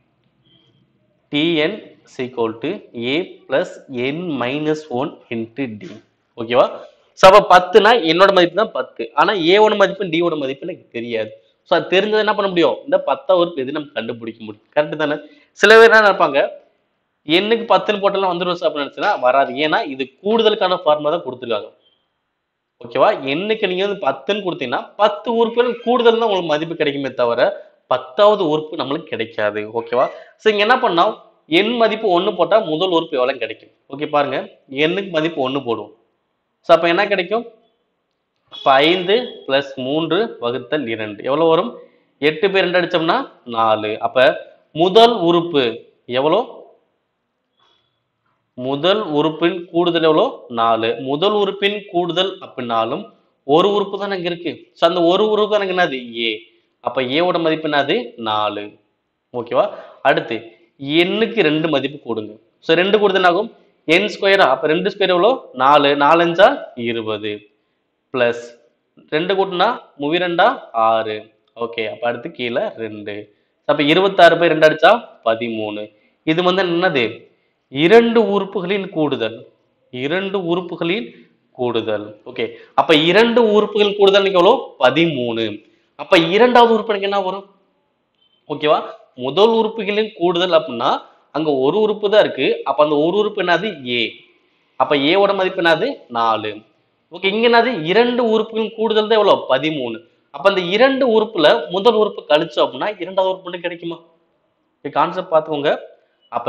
Tn is equal to a plus n minus one into d. ஓகேவா? சோ அப்ப பத்துனா என்னோட மதிப்பு தான் பத்து. ஆனா a ஓட மதிப்பு d ஓட மதிப்பு எனக்கு தெரியாது. சோ அது தெரிஞ்சது என்ன பண்ண முடியும்? இந்த பத்தாவது உறுப்பு எது நம்ம கண்டுபிடிக்க முடியும். கரெக்ட் தானே? சில பேர் என்ன நினைப்பாங்க எண்ணுக்கு பத்துன்னு போட்டெல்லாம் வந்துடும் அப்படின்னு நினைச்சுன்னா வராது. ஏன்னா இது கூடுதலுக்கான ஃபார்முலா தான் கொடுத்துருக்காங்க. ஓகேவா? எண்ணுக்கு நீங்க வந்து பத்துன்னு கொடுத்தீங்கன்னா பத்து உறுப்புகள் கூடுதல் தான் உங்களுக்கு மதிப்பு கிடைக்குமே தவிர பத்தாவது உறுப்பு நம்மளுக்கு கிடைக்காது. ஓகேவா? சோ இங்க என்ன பண்ணா எண் மதிப்பு ஒன்னு போட்டா முதல் உறுப்பு எவ்வளவு கிடைக்கும்? ஓகே பாருங்க எண்ணுக்கு மதிப்பு ஒன்னு போடுவோம். சோ அப்ப என்ன கிடைக்கும்? ஐந்து பிளஸ் மூன்று வகுத்தல் இரண்டு எவ்வளவு வரும்? எட்டு பேர் ரெண்டு அடிச்சோம்னா நாலு. அப்ப முதல் உறுப்பு எவ்வளவு? முதல் உறுப்பின் கூடுதல் எவ்வளவு? நாலு. முதல் உறுப்பின் கூடுதல் அப்படின்னாலும் ஒரு உறுப்பு தான் இங்க இருக்கு. சோ அந்த ஒரு உறுப்பு எனக்கு என்னது? ஏ. அப்ப ஏ ஓட மதிப்பு என்னது? நாலு. ஓகேவா? அடுத்து எண்ணுக்கு ரெண்டு மதிப்பு கூடுங்க. ஸோ ரெண்டு கூடுதல் என்ன ஆகும்? என் ஸ்கொயரா? அப்ப ரெண்டு ஸ்கொயர் எவ்வளோ? நாலு. நாலு அஞ்சா இருபது. பிளஸ் ரெண்டு கூட்டினா மூவிரெண்டா ஆறு. ஓகே. அப்ப அடுத்து கீழே ரெண்டு. அப்ப இருபத்தாறு பை ரெண்டு அடிச்சா பதிமூணு. இது வந்து என்னது? இரண்டு உறுப்புகளின் கூடுதல். இரண்டு உறுப்புகளின் கூடுதல். ஓகே. அப்ப இரண்டு உறுப்புகள் கூடுதல் எவ்வளோ? பதிமூணு. அப்ப இரண்டாவது உறுப்பு எனக்கு என்ன வரும்? ஓகேவா? முதல் உறுப்புகளின் கூடுதல் அப்படின்னா அங்க ஒரு உறுப்பு தான் இருக்கு. அப்ப அந்த ஒரு உறுப்பு என்னது? ஏ. அப்ப ஏ ஓட மதிப்பு என்னது? நாலு. ஓகே. இங்க என்னது? இரண்டு உறுப்புகளின் கூடுதல் தான் எவ்வளவு? பதிமூணு. அப்ப அந்த இரண்டு உறுப்புல முதல் உறுப்பு கழிச்சோம் அப்படின்னா இரண்டாவது உறுப்பு மட்டும் கிடைக்குமா? கான்செப்ட் பார்த்துக்கோங்க. அப்ப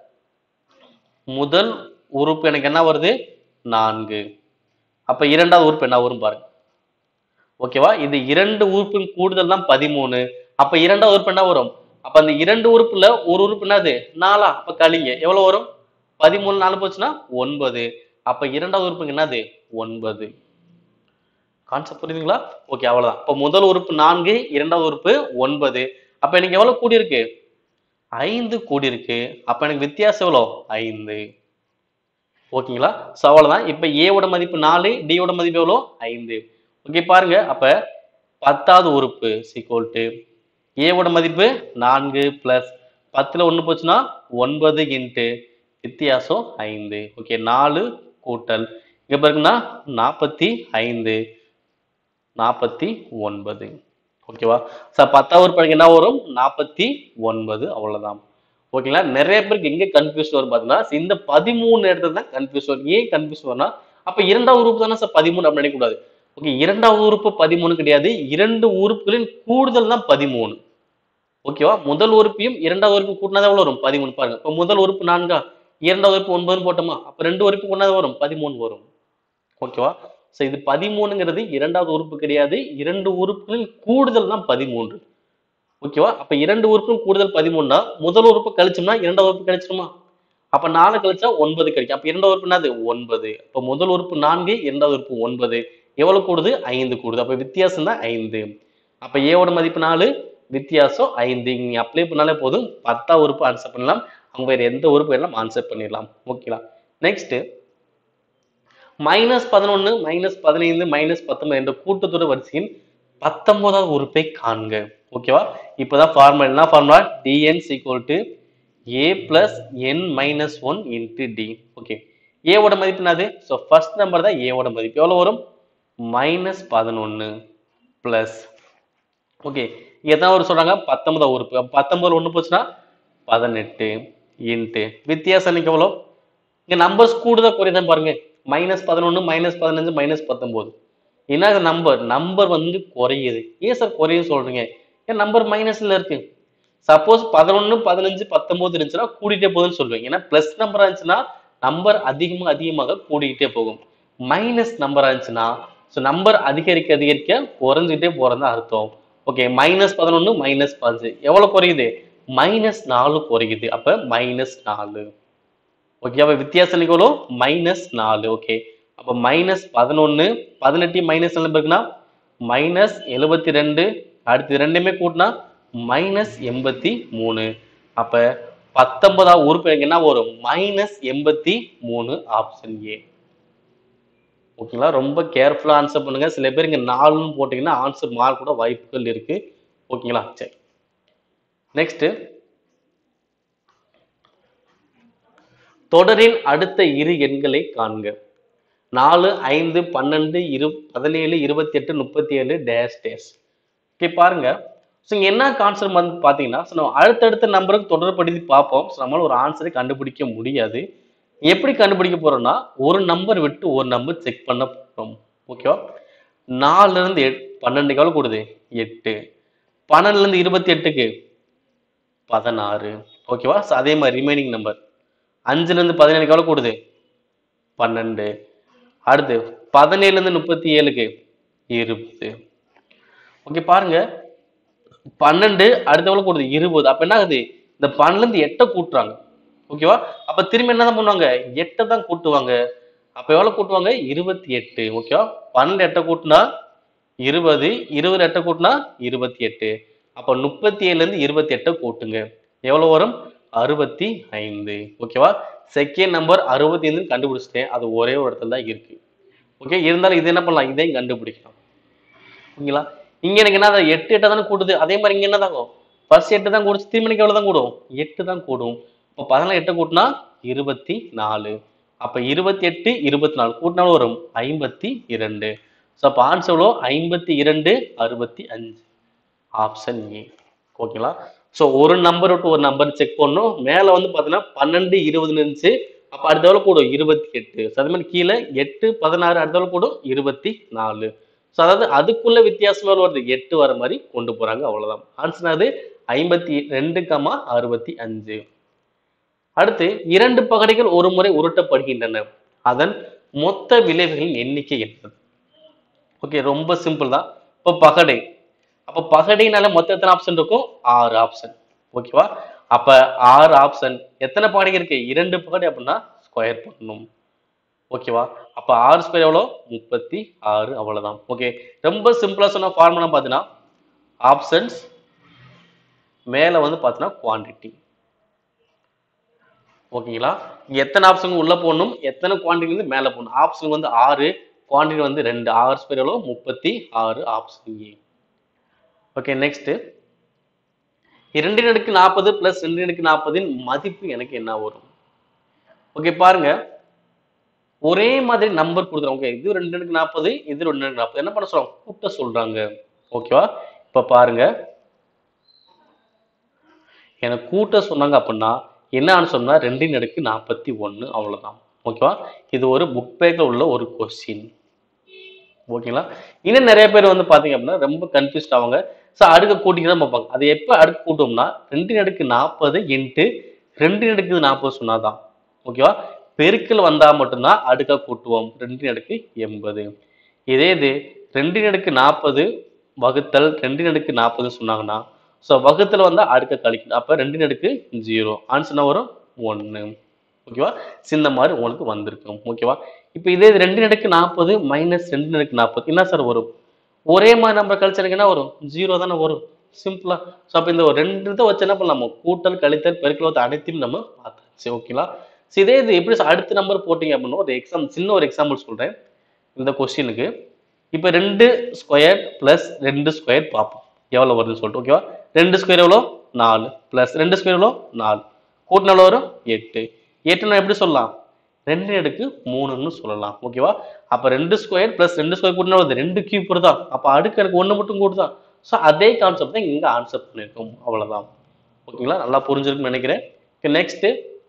முதல் உறுப்பு எனக்கு என்ன வருது? நான்கு. அப்ப இரண்டாவது உறுப்பு என்ன வரும் பாருங்க. ஓகேவா? இது இரண்டு உறுப்பின் கூடுதல் தான் பதிமூணு. அப்ப இரண்டாவது உறுப்பு என்ன வரும்? அப்ப அந்த இரண்டு உறுப்புல ஒரு உறுப்பு என்னது? நாலா? அப்ப கழிங்க. எவ்வளவு வரும்? பதிமூணு நாலு போச்சுன்னா ஒன்பது. அப்ப இரண்டாவது உறுப்பு என்னது? ஒன்பது. கான்செப்ட் புரியுதுங்களா? ஓகே, அவ்வளவுதான். அப்ப முதல் உறுப்பு நான்கு, இரண்டாவது உறுப்பு ஒன்பது. அப்ப எனக்கு எவ்வளவு கூடி இருக்கு? ஐந்து கூடி இருக்கு. அப்ப எனக்கு வித்தியாசம் எவ்வளோ? ஐந்து. ஓகேங்களா? சோ அவ்வளவுதான். இப்ப ஏ ஓட மதிப்பு நாலு, டி ஓட மதிப்பு எவ்வளோ? ஐந்து. ஓகே பாருங்க. அப்ப பத்தாவது உறுப்பு equal to ஏ ஓட மதிப்பு நான்கு பிளஸ் பத்துல ஒண்ணு போச்சுன்னா ஒன்பது இன்ட்டு வித்தியாசம் ஐந்து. ஓகே, நாலு கூட்டல் இங்க பாருங்கன்னா நாற்பத்தி ஐந்து, நாற்பத்தி ஒன்பது. ஓகேவா? சார் பத்தாவது உறுப்பு என்ன வரும்? நாற்பத்தி ஒன்பது. அவ்வளவுதான். ஓகேங்களா? நிறைய பேருக்கு எங்க கன்ஃபியூஸ் வரும் பாத்தீங்கன்னா இந்த பதிமூணு இடத்துல தான் கன்ஃபியூஸ் வரும். ஏன் கன்ஃபியூஸ் வரும்னா அப்ப இரண்டாவது உறுப்பு தானே சார் பதிமூணு அப்படின்னு நினைக்கக்கூடாது. ஓகே, இரண்டாவது உறுப்பு பதிமூணு கிடையாது. இரண்டு உறுப்புகளின் கூடுதல் தான் பதிமூணு. ஓகேவா? முதல் உறுப்பையும் இரண்டாவது உறுப்பு கூட்டினா எவ்வளவு வரும்? பதிமூணு. பாருங்க. இப்ப முதல் உறுப்பு நான்கா, இரண்டாவது உறுப்பு ஒன்பதுன்னு போட்டோமா? அப்ப ரெண்டு உறுப்பு கூட்டினா வரும் பதிமூணு வரும். ஓகேவா? சோ இது பதிமூணுங்கிறது இரண்டாவது உறுப்பு கிடையாது. இரண்டு உறுப்புகளின் கூடுதல் தான் பதிமூன்று. ஓகேவா? அப்ப இரண்டு உறுப்பும் கூடுதல் பதிமூணுனா முதல் உறுப்பு கழிச்சோம்னா இரண்டாவது உறுப்பு கழிச்சிருமா? அப்ப நாலு கழிச்சா ஒன்பது கிடைக்கும். அப்ப இரண்டாவது உறுப்பு என்னது? ஒன்பது. அப்ப முதல் உறுப்பு நான்கு, இரண்டாவது உறுப்பு ஒன்பது. எவ்வளவு கூடுது? ஐந்து கூடுது. அப்ப வித்தியாசம் தான் ஐந்து. அப்ப ஏ ஓட மதிப்பு நாலு, வித்தியாசம் ஐந்து. நீங்க அப்ளை பண்ணாலே போதும், பத்தாவது உறுப்பு ஆன்சர் பண்ணலாம். அவங்க வேற எந்த உறுப்பு வேணாலும் ஆன்சர் பண்ணிடலாம். ஓகேங்களா? நெக்ஸ்ட் மைனஸ் பதினொன்னு, மைனஸ் பதினைந்து, மைனஸ் பத்தொன்பது என்ற கூட்டுத்தொடர் வரிசையின் பத்தொன்பதாவது உறுப்பை காண்க. ஓகேவா? இப்பதான் ஃபார்முலா. என்ன formula? dn equal to a plus n minus one into d. ஓகே, a ஓட மதிப்பு என்னது? சோ ஃபர்ஸ்ட் நம்பர் தான் a ஓட மதிப்பு. எவ்வளவு வரும்? மைனஸ் பதினொன்னு பிளஸ் ஓகே, எத்தனை ஒரு சொல்றாங்க? பத்தொன்பதாவது உறுப்பு. பத்தொன்பது ஒண்ணு போச்சுன்னா பதினெட்டு இன்ட்டு வித்தியாசம் இன்னைக்கு எவ்வளோ? இங்க நம்பர்ஸ் கூடுதல் குறையதான் பாருங்க. மைனஸ் பதினொன்னு, மைனஸ் பதினஞ்சு, மைனஸ் பத்தொன்பது. என்ன நம்பர்? நம்பர் வந்து குறையுது. ஏன் சார் குறையுது சொல்றீங்க? ஏன் நம்பர் மைனஸ்ல இருக்கு. சப்போஸ் பதினொன்னு, பதினஞ்சு, பத்தொன்பது இருந்துச்சுன்னா கூடிட்டே போகுதுன்னு சொல்லுவேன். ஏன்னா பிளஸ் நம்பர் இருந்துச்சுன்னா நம்பர் அதிகமாக அதிகமாக கூடிக்கிட்டே போகும். மைனஸ் நம்பர் இருந்துச்சுன்னா ஸோ நம்பர் அதிகரிக்க அதிகரிக்க குறைஞ்சிட்டே போறது அர்த்தம். ஓகே, மைனஸ் பதினொன்னு, மைனஸ் பதினஞ்சு எவ்வளவு குறையுது? மைனஸ் நாலு குறையுது. அப்ப மைனஸ் நாலு. ஓகே, அப்ப வித்தியாசம் எவ்வளோ? மைனஸ் நாலு. ஓகே, அப்ப மைனஸ் பதினொன்னு, பதினெட்டு மைனஸ் நாலு இருக்குன்னா மைனஸ் எழுபத்தி ரெண்டு. அடுத்து ரெண்டுமே கூட்டினா மைனஸ் எண்பத்தி மூணு. அப்ப பத்தொன்பதாவது உறுப்பு என்ன வரும்? மைனஸ் எண்பத்தி மூணு. Option A. ஓகேங்களா? ரொம்ப கேர்ஃபுல்லா ஆன்சர் பண்ணுங்க. சில பேர் இங்க நாலுன்னு போட்டீங்கன்னா ஆன்சர் மார்க் கூட வாய்ப்புகள் இருக்கு. ஓகேங்களா? சரி, நெக்ஸ்ட் தொடரின் அடுத்த இரு எண்களை காண்க. நாலு, ஐந்து, பன்னெண்டு, இரு பதினேழு, இருபத்தி எட்டு, முப்பத்தி ஏழு டேஷ் டேஷ். ஓகே பாருங்க. ஸோ இங்க என்ன கான்செப்ட் வந்து பாத்தீங்கன்னா நம்ம அடுத்தடுத்த நம்பருக்கு தொடர்படுத்தி பார்ப்போம். ஸோ நம்மளால ஒரு ஆன்சரை கண்டுபிடிக்க முடியாது. எப்படி கண்டுபிடிக்க போறோம்னா ஒரு நம்பர் விட்டு ஒரு நம்பர் செக் பண்ண போறோம். ஓகேவா? நாலுல இருந்து பன்னெண்டுக்கு எவ்வளவு கூடுது? எட்டு. பன்னெண்டுல இருந்து இருபத்தி எட்டுக்கு பதினாறு. ஓகேவா? அதே மாதிரி ரிமைனிங் நம்பர் அஞ்சுல இருந்து பதினேழுக்கு எவ்வளவு கூடுது? பன்னெண்டு. அடுத்து பதினேழுல இருந்து முப்பத்தி ஏழுக்கு இருபது. ஓகே பாருங்க, பன்னெண்டு அடுத்த எவ்வளவு கூடுது? இருபது. அப்ப என்ன ஆகுது? இந்த பன்னெண்டுல இருந்து எட்டை கூட்டுறாங்க. ஓகேவா? அப்ப திரும்பி என்னதான் பண்ணுவாங்க? எட்டை தான் கூட்டுவாங்க. அப்ப எவ்வளவு கூட்டுவாங்க? இருபத்தி எட்டு. ஓகேவா? பன்னெண்டு எட்டை கூட்டினா இருபது, இருபது எட்டை கூட்டினா இருபத்தி எட்டு. அப்ப முப்பத்தி ஏழுல இருந்து இருபத்தி எட்டை கூட்டுங்க. எவ்வளவு வரும்? அறுபத்தி ஐந்து. ஓகேவா? செகண்ட் நம்பர் அறுபத்தி ஐந்து கண்டுபிடிச்சிட்டேன். அது ஒரே ஒரு இடத்துல தான் இருக்கு. ஓகே, இருந்தாலும் இது என்ன பண்ணலாம்? இதையும் கண்டுபிடிக்கலாம். ஓகேங்களா? இங்க எனக்கு என்ன எட்டு எட்டை தானே கூடுது. அதே மாதிரி இங்க என்ன தாகும்? ஃபர்ஸ்ட் எட்டு தான் கூடுச்சு, திருமணிக்கு எவ்வளவு தான் கூடும்? எட்டு தான் கூடும். இப்போ பதினாலு எட்டை கூட்டினா இருபத்தி நாலு. அப்ப இருபத்தி எட்டு இருபத்தி நாலு கூட்டினாலும் வரும் ஐம்பத்தி இரண்டு. ஸோ அப்போ ஆன்சர் எவ்வளோ? ஐம்பத்தி இரண்டு அறுபத்தி அஞ்சு. Option A. ஓகேங்களா? ஸோ ஒரு நம்பர் விட்டு ஒரு நம்பர் செக் பண்ணணும். மேலே வந்து பார்த்தீங்கன்னா பன்னெண்டு இருபதுன்னு இருந்துச்சு. அப்போ அடுத்த எவ்வளோ கூடும்? இருபத்தி எட்டு. ஸோ அது மாதிரி கீழே எட்டு பதினாறு அடுத்த எவ்வளோ கூடும்? இருபத்தி நாலு. ஸோ அதாவது அதுக்குள்ள வித்தியாசம் வருது, எட்டு வர மாதிரி கொண்டு போறாங்க, அவ்வளவுதான். ஆன்சர் அது ஐம்பத்தி ரெண்டு கமா அறுபத்தி அஞ்சு. அடுத்து இரண்டு பகடைகள் ஒரு முறை உருட்டப்படுகின்றன, அதன் மொத்த விளைவுகளின் எண்ணிக்கை என்பது. ஓகே, ரொம்ப சிம்பிள் தான். இப்போ பகடை, அப்ப பகடைனால மொத்தம் எத்தனை ஆப்ஷன் இருக்கும்? ஆறு ஆப்ஷன். ஓகேவா? அப்ப ஆறு ஆப்ஷன், எத்தனை பகடை இருக்கு? இரண்டு பகடை அப்படின்னா ஸ்கொயர் பண்ணணும். ஓகேவா? அப்ப ஆறு ஸ்கொயர் எவ்வளோ? முப்பத்தி ஆறு. அவ்வளவுதான். ஓகே, ரொம்ப சிம்பிளா சொன்ன ஃபார்முலா பார்த்தீங்கன்னா ஆப்ஷன்ஸ் மேல வந்து பார்த்தீங்கன்னா குவான்டிட்டி. ஓகேங்களா? இங்க எத்தனை ஆப்ஷன் உள்ள போடணும், எத்தனை குவான்டிட்டி வந்து மேல போடணும். ஆப்ஷன் வந்து ஆறு, குவான்டிட்டி வந்து ரெண்டு. ஆறு ஸ்கொயர் எவ்வளோ? முப்பத்தி ஆறு. Option A. ஓகே, நெக்ஸ்ட் இரண்டு அடுக்கு நாற்பது பிளஸ் ரெண்டு அடுக்கு நாற்பதின் மதிப்பு எனக்கு என்ன வரும்? ஓகே, பாருங்க, ஒரே மாதிரி நம்பர் கொடுத்துருவாங்க. இது ரெண்டு அடுக்கு நாற்பது, இது ரெண்டு அடுக்கு நாற்பது. என்ன பண்ண சொல்றாங்க? கூட்ட சொல்றாங்க. ஓகேவா? இப்ப பாருங்க, எனக்கு கூட்ட சொன்னாங்க அப்படின்னா என்ன ஆன்சர்னா ரெண்டின் அடுக்கு நாற்பத்தி ஒன்னு. அவ்வளவுதான். ஓகேவா? இது ஒரு புக் பேக்ல உள்ள ஒரு கொஸ்டின். ஓகேங்களா? இன்னும் நிறைய பேர் வந்து பாத்தீங்க அப்படின்னா ரொம்ப கன்ஃபியூஸ்ட் ஆவாங்க. ஸோ அடுக்க கூட்டிக்கு தான் பார்ப்பாங்க. அது எப்போ அடுக்கு கூட்டோம்னா ரெண்டின் அடுக்கு நாற்பது இன்ட்டு ரெண்டின் அடுக்கு நாற்பது சொன்னாதான். ஓகேவா? பெருக்கல் வந்தா மட்டும்தான் அடுக்க கூட்டுவோம். ரெண்டின் அடுக்கு எண்பது. இதே இது ரெண்டின் அடுக்கு நாற்பது வகுத்தல் ரெண்டின் அடுக்கு நாற்பது சொன்னாங்கன்னா ஸோ வகுத்தல் வந்தா அடுக்க கழிக்கணும். அப்ப ரெண்டின் அடுக்கு ஜீரோ. ஆன்சர் வரும் ஒன்னு. ஓகேவா? இந்த மாதிரி உங்களுக்கு வந்திருக்கும். ஓகேவா? இப்போ இதே ரெண்டின் அடுக்கு நாற்பது மைனஸ் ரெண்டின் அடுக்கு நாற்பது என்ன சார் வரும்? ஒரே மாதிரி நம்பர் கழிச்சு எனக்கு என்ன வரும்? ஜீரோ தானே வரும். சிம்பிளா. ஸோ அப்போ இந்த ரெண்டு இதை வச்சு என்ன பண்ணலாம்? கூட்டல் கழித்தல் பெருக்கல் அனைத்தையும் நம்ம பார்த்தாச்சு. ஓகேங்களா? ஸோ இதே இது எப்படி அடுத்த நம்பர் போட்டீங்க அப்படின்னா ஒரு எக்ஸாம், சின்ன ஒரு எக்ஸாம்பிள் சொல்றேன் இந்த கொஸ்டினுக்கு. இப்போ ரெண்டு ஸ்கொயர் பிளஸ் ரெண்டு ஸ்கொயர் பார்ப்போம் எவ்வளவு வருதுன்னு சொல்லிட்டு. ஓகேவா? ரெண்டு ஸ்கொயர் எவ்வளோ? நாலு பிளஸ் ரெண்டு ஸ்கொயர் எவ்வளோ? நாலு. கூட்டின எவ்வளோ வரும்? எட்டு. எட்டுன்னு எப்படி சொல்லலாம்? ரெண்டு அடுக்கு மூணுன்னு சொல்லலாம். ஓகேவா? அப்ப ரெண்டு ஸ்கொயர் பிளஸ் ரெண்டு ஸ்கொயர் கூட்டினா வருது ரெண்டு கியூப் தான். அப்ப அடுக்கு எனக்கு ஒண்ணு மட்டும் கூடுதான். ஸோ அதே கான்செப்ட் தான் இங்க ஆன்சர் பண்ணிருக்கோம். அவ்வளவுதான். ஓகேங்களா? நல்லா புரிஞ்சிருக்குன்னு நினைக்கிறேன். நெக்ஸ்ட்,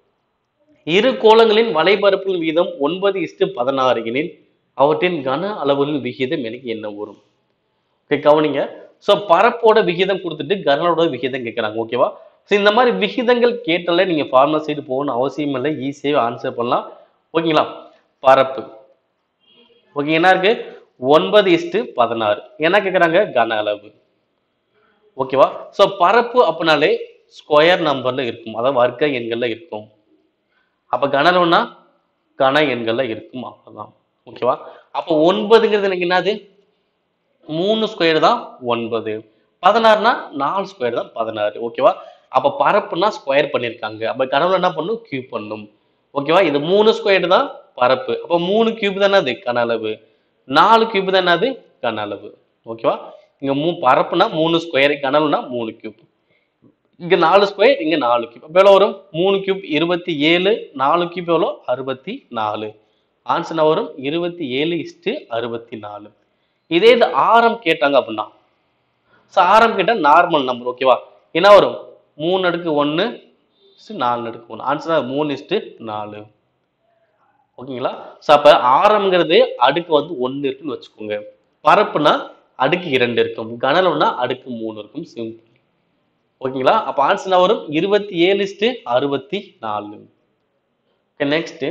இரு கோளங்களின் வலைபரப்பின் வீதம் ஒன்பது இஸ்டு பதினாறு எனில் அவற்றின் கன அளவுகளின் விகிதம் எனக்கு என்ன வரும்? கவனிங்க. ஸோ பரப்போட விகிதம் கொடுத்துட்டு கனளோட விகிதம் கேட்கறாங்க. ஓகேவா? ஸோ இந்த மாதிரி விகிதங்கள் கேட்டாலே நீங்க ஃபார்முலா சைடு போகணும் அவசியம் இல்லை. ஈஸியாக ஆன்சர் பண்ணலாம். ஓகேங்களா? பரப்பு. ஓகே, என்ன இருக்கு? ஒன்பது இஸ்டு பதினாறு. என்ன கேட்கறாங்க? கன அளவு. ஓகேவா? ஸோ பரப்பு அப்படின்னாலே ஸ்கொயர் நம்பர்ல இருக்கும், அதாவது வர்க்க எண்கள்ல இருக்கும். அப்ப கன அளவுனா கன எண்கள்ல இருக்கும். அப்பதான். ஓகேவா? அப்போ ஒன்பதுங்கிறது எனக்கு என்னது? மூணு ஸ்கொயர் தான் ஒன்பது. பதினாறுனா நாலு ஸ்கொயர் தான் பதினாறு. ஓகேவா? அப்ப பரப்புனா ஸ்கொயர் பண்ணிருக்காங்க. அப்ப கனவுல என்ன பண்ணும்? கியூப் பண்ணும். ஓகேவா? இது மூணு ஸ்கொயர் தான் பரப்பு. அப்ப மூணு கியூப் தானே அது கன அளவு. நாலு கியூப் தான் அது கன அளவு. ஓகேவா? இங்க மூ பரப்புனா மூணு ஸ்கொயர், கனவுனா மூணு கியூப். இங்க நாலு ஸ்கொயர், இங்க நாலு கியூப். அப்ப எவ்வளவு வரும்? மூணு கியூப் இருபத்தி ஏழு, நாலு கியூப் எவ்வளோ? அறுபத்தி நாலு. ஆன்சர் வரும் இருபத்தி ஏழு இஸ்டு அறுபத்தி நாலு. இதே இது ஆரம் கேட்டாங்க அப்படின்னா ஆரம் கேட்டா நார்மல் நம்பர். ஓகேவா? என்ன வரும்? மூணு அடுக்கு ஒன்னு நாலு அடுக்கு ஒன்று. ஆன்சர் மூணு இஸ்டு நாலு. ஓகேங்களா? ஸோ அப்ப ஆரம்ங்கிறது அடுக்கு வந்து ஒன்னு இருக்குன்னு வச்சுக்கோங்க. பரப்புனா அடுக்கு இரண்டு இருக்கும். கனலம்னா அடுக்கு மூணு இருக்கும். சிம்பிள். ஓகேங்களா? அப்ப ஆன்சர் வரும் இருபத்தி ஏழு இஸ்டு அறுபத்தி நாலு. நெக்ஸ்ட்,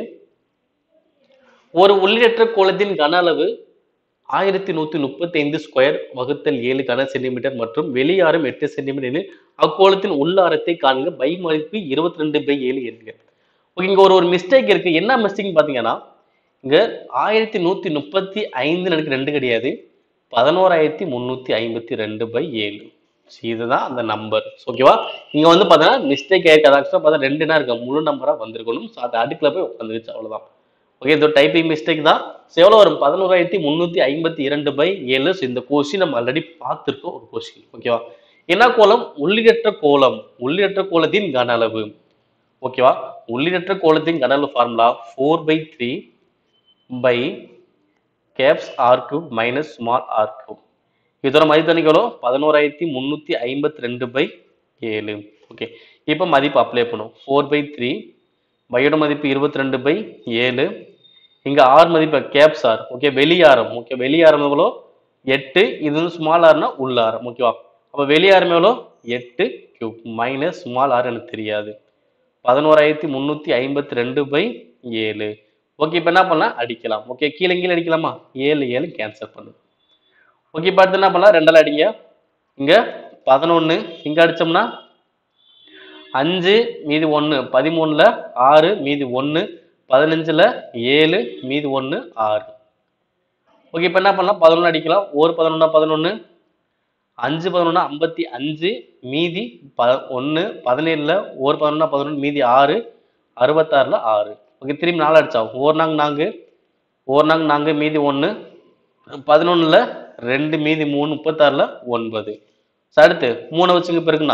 ஒரு உள்ளிடற்ற கோளத்தின் கன அளவு ஆயிரத்தி நூத்தி முப்பத்தி ஐந்து ஸ்கொயர் வகுத்தல் ஏழு கன சென்டிமீட்டர் மற்றும் வெளியாரம் எட்டு சென்டிமீட்டர். அக்கோளத்தின் உள்ளாரத்தை காண்க. பை மதிப்பு இருபத்தி ரெண்டு பை ஏழு என்க. இங்க ஒரு ஒரு மிஸ்டேக் இருக்கு. என்ன மிஸ்டேக் பாத்தீங்கன்னா இங்க ஆயிரத்தி நூத்தி முப்பத்தி ஐந்து எனக்கு ரெண்டு கிடையாது, பதினோராயிரத்தி முன்னூத்தி ஐம்பத்தி ரெண்டு பை ஏழு. இதுதான் அந்த நம்பர். ஓகேவா? இங்க வந்து பார்த்தீங்கன்னா மிஸ்டேக் ஆயிருக்கு. ஆக்சுவலா பார்த்தா ரெண்டுனா இருக்கு. முழு நம்பரா வந்திருக்கணும். ஸோ அது அடுக்குல போய் உட்காந்துருச்சு அவ்வளவுதான். ஓகே, இது டைப்பிங் மிஸ்டேக் தான். ஸோ எவ்வளவு வரும்? பதினோராயிரத்தி முன்னூத்தி ஐம்பத்தி இரண்டு பை ஏழு. ஸோ இந்த கொஸ்டின் நம்ம ஆல்ரெடி பார்த்திருக்கோம் ஒரு கொஸ்டின். ஓகேவா? என்ன கோலம்? உள்ளிடற்ற கோலம். உள்ளிடற்ற கோலத்தின் கன அளவு. ஓகேவா? உள்ளிடற்ற கோலத்தின் கன அளவு formula four by three pi caps R cube minus small R cube. இதோட மதிப்பு எவ்வளோ? பதினோராயிரத்தி முன்னூத்தி ஐம்பத்தி ரெண்டு பை ஏழு. ஓகே, இப்போ மதிப்பு அப்ளை பண்ணும். ஃபோர் பை த்ரீ பையோட மதிப்பு இருபத்தி ரெண்டு பை ஏழு. இங்க ஆர் மதிப்பு கேப்ஸ் ஆர். ஓகே, வெளியாரம். ஓகே, வெளியாரம் எவ்வளோ? எட்டு. இது வந்து ஸ்மால் ஆர்னா உள்ளாரம். ஓகேவா? அப்போ வெளியாரம் எவ்வளோ? எட்டு கியூப் மைனஸ் ஸ்மால் ஆர் எனக்கு தெரியாது. பதினோராயிரத்தி முன்னூத்தி ஐம்பத்தி ரெண்டு பை ஏழு. ஓகே, இப்போ என்ன பண்ணலாம்? அடிக்கலாம். ஓகே, கீழே கீழே அடிக்கலாமா? ஏழு ஏழு கேன்சல் பண்ணு. ஓகே, இப்போ அடுத்து என்ன பண்ணலாம்? ரெண்டால அடிங்க. இங்க பதினொன்னு. இங்க அடிச்சோம்னா அஞ்சு மீதி ஒன்று பதிமூணுல ஆறு மீதி ஒன்று பதினஞ்சுல ஏழு மீதி ஒன்று ஆறு. ஓகே, இப்போ என்ன பண்ணலாம்? பதினொன்று அடிக்கலாம். ஒரு பதினொன்னா பதினொன்று, அஞ்சு பதினொன்னா ஐம்பத்தி அஞ்சு மீதி ப ஒன்று பதினேழுல ஒரு பதினொன்னா பதினொன்று மீதி ஆறு அறுபத்தாறுல ஆறு. ஓகே, திரும்பி நாலு அடிச்சா ஒரு நாங்க நான்கு ஒரு நாங்க நான்கு மீதி ஒன்று பதினொன்னுல ரெண்டு மீதி மூணு முப்பத்தாறுல ஒன்பது. அடுத்து மூணை வச்சுங்க பிறகுண்ணா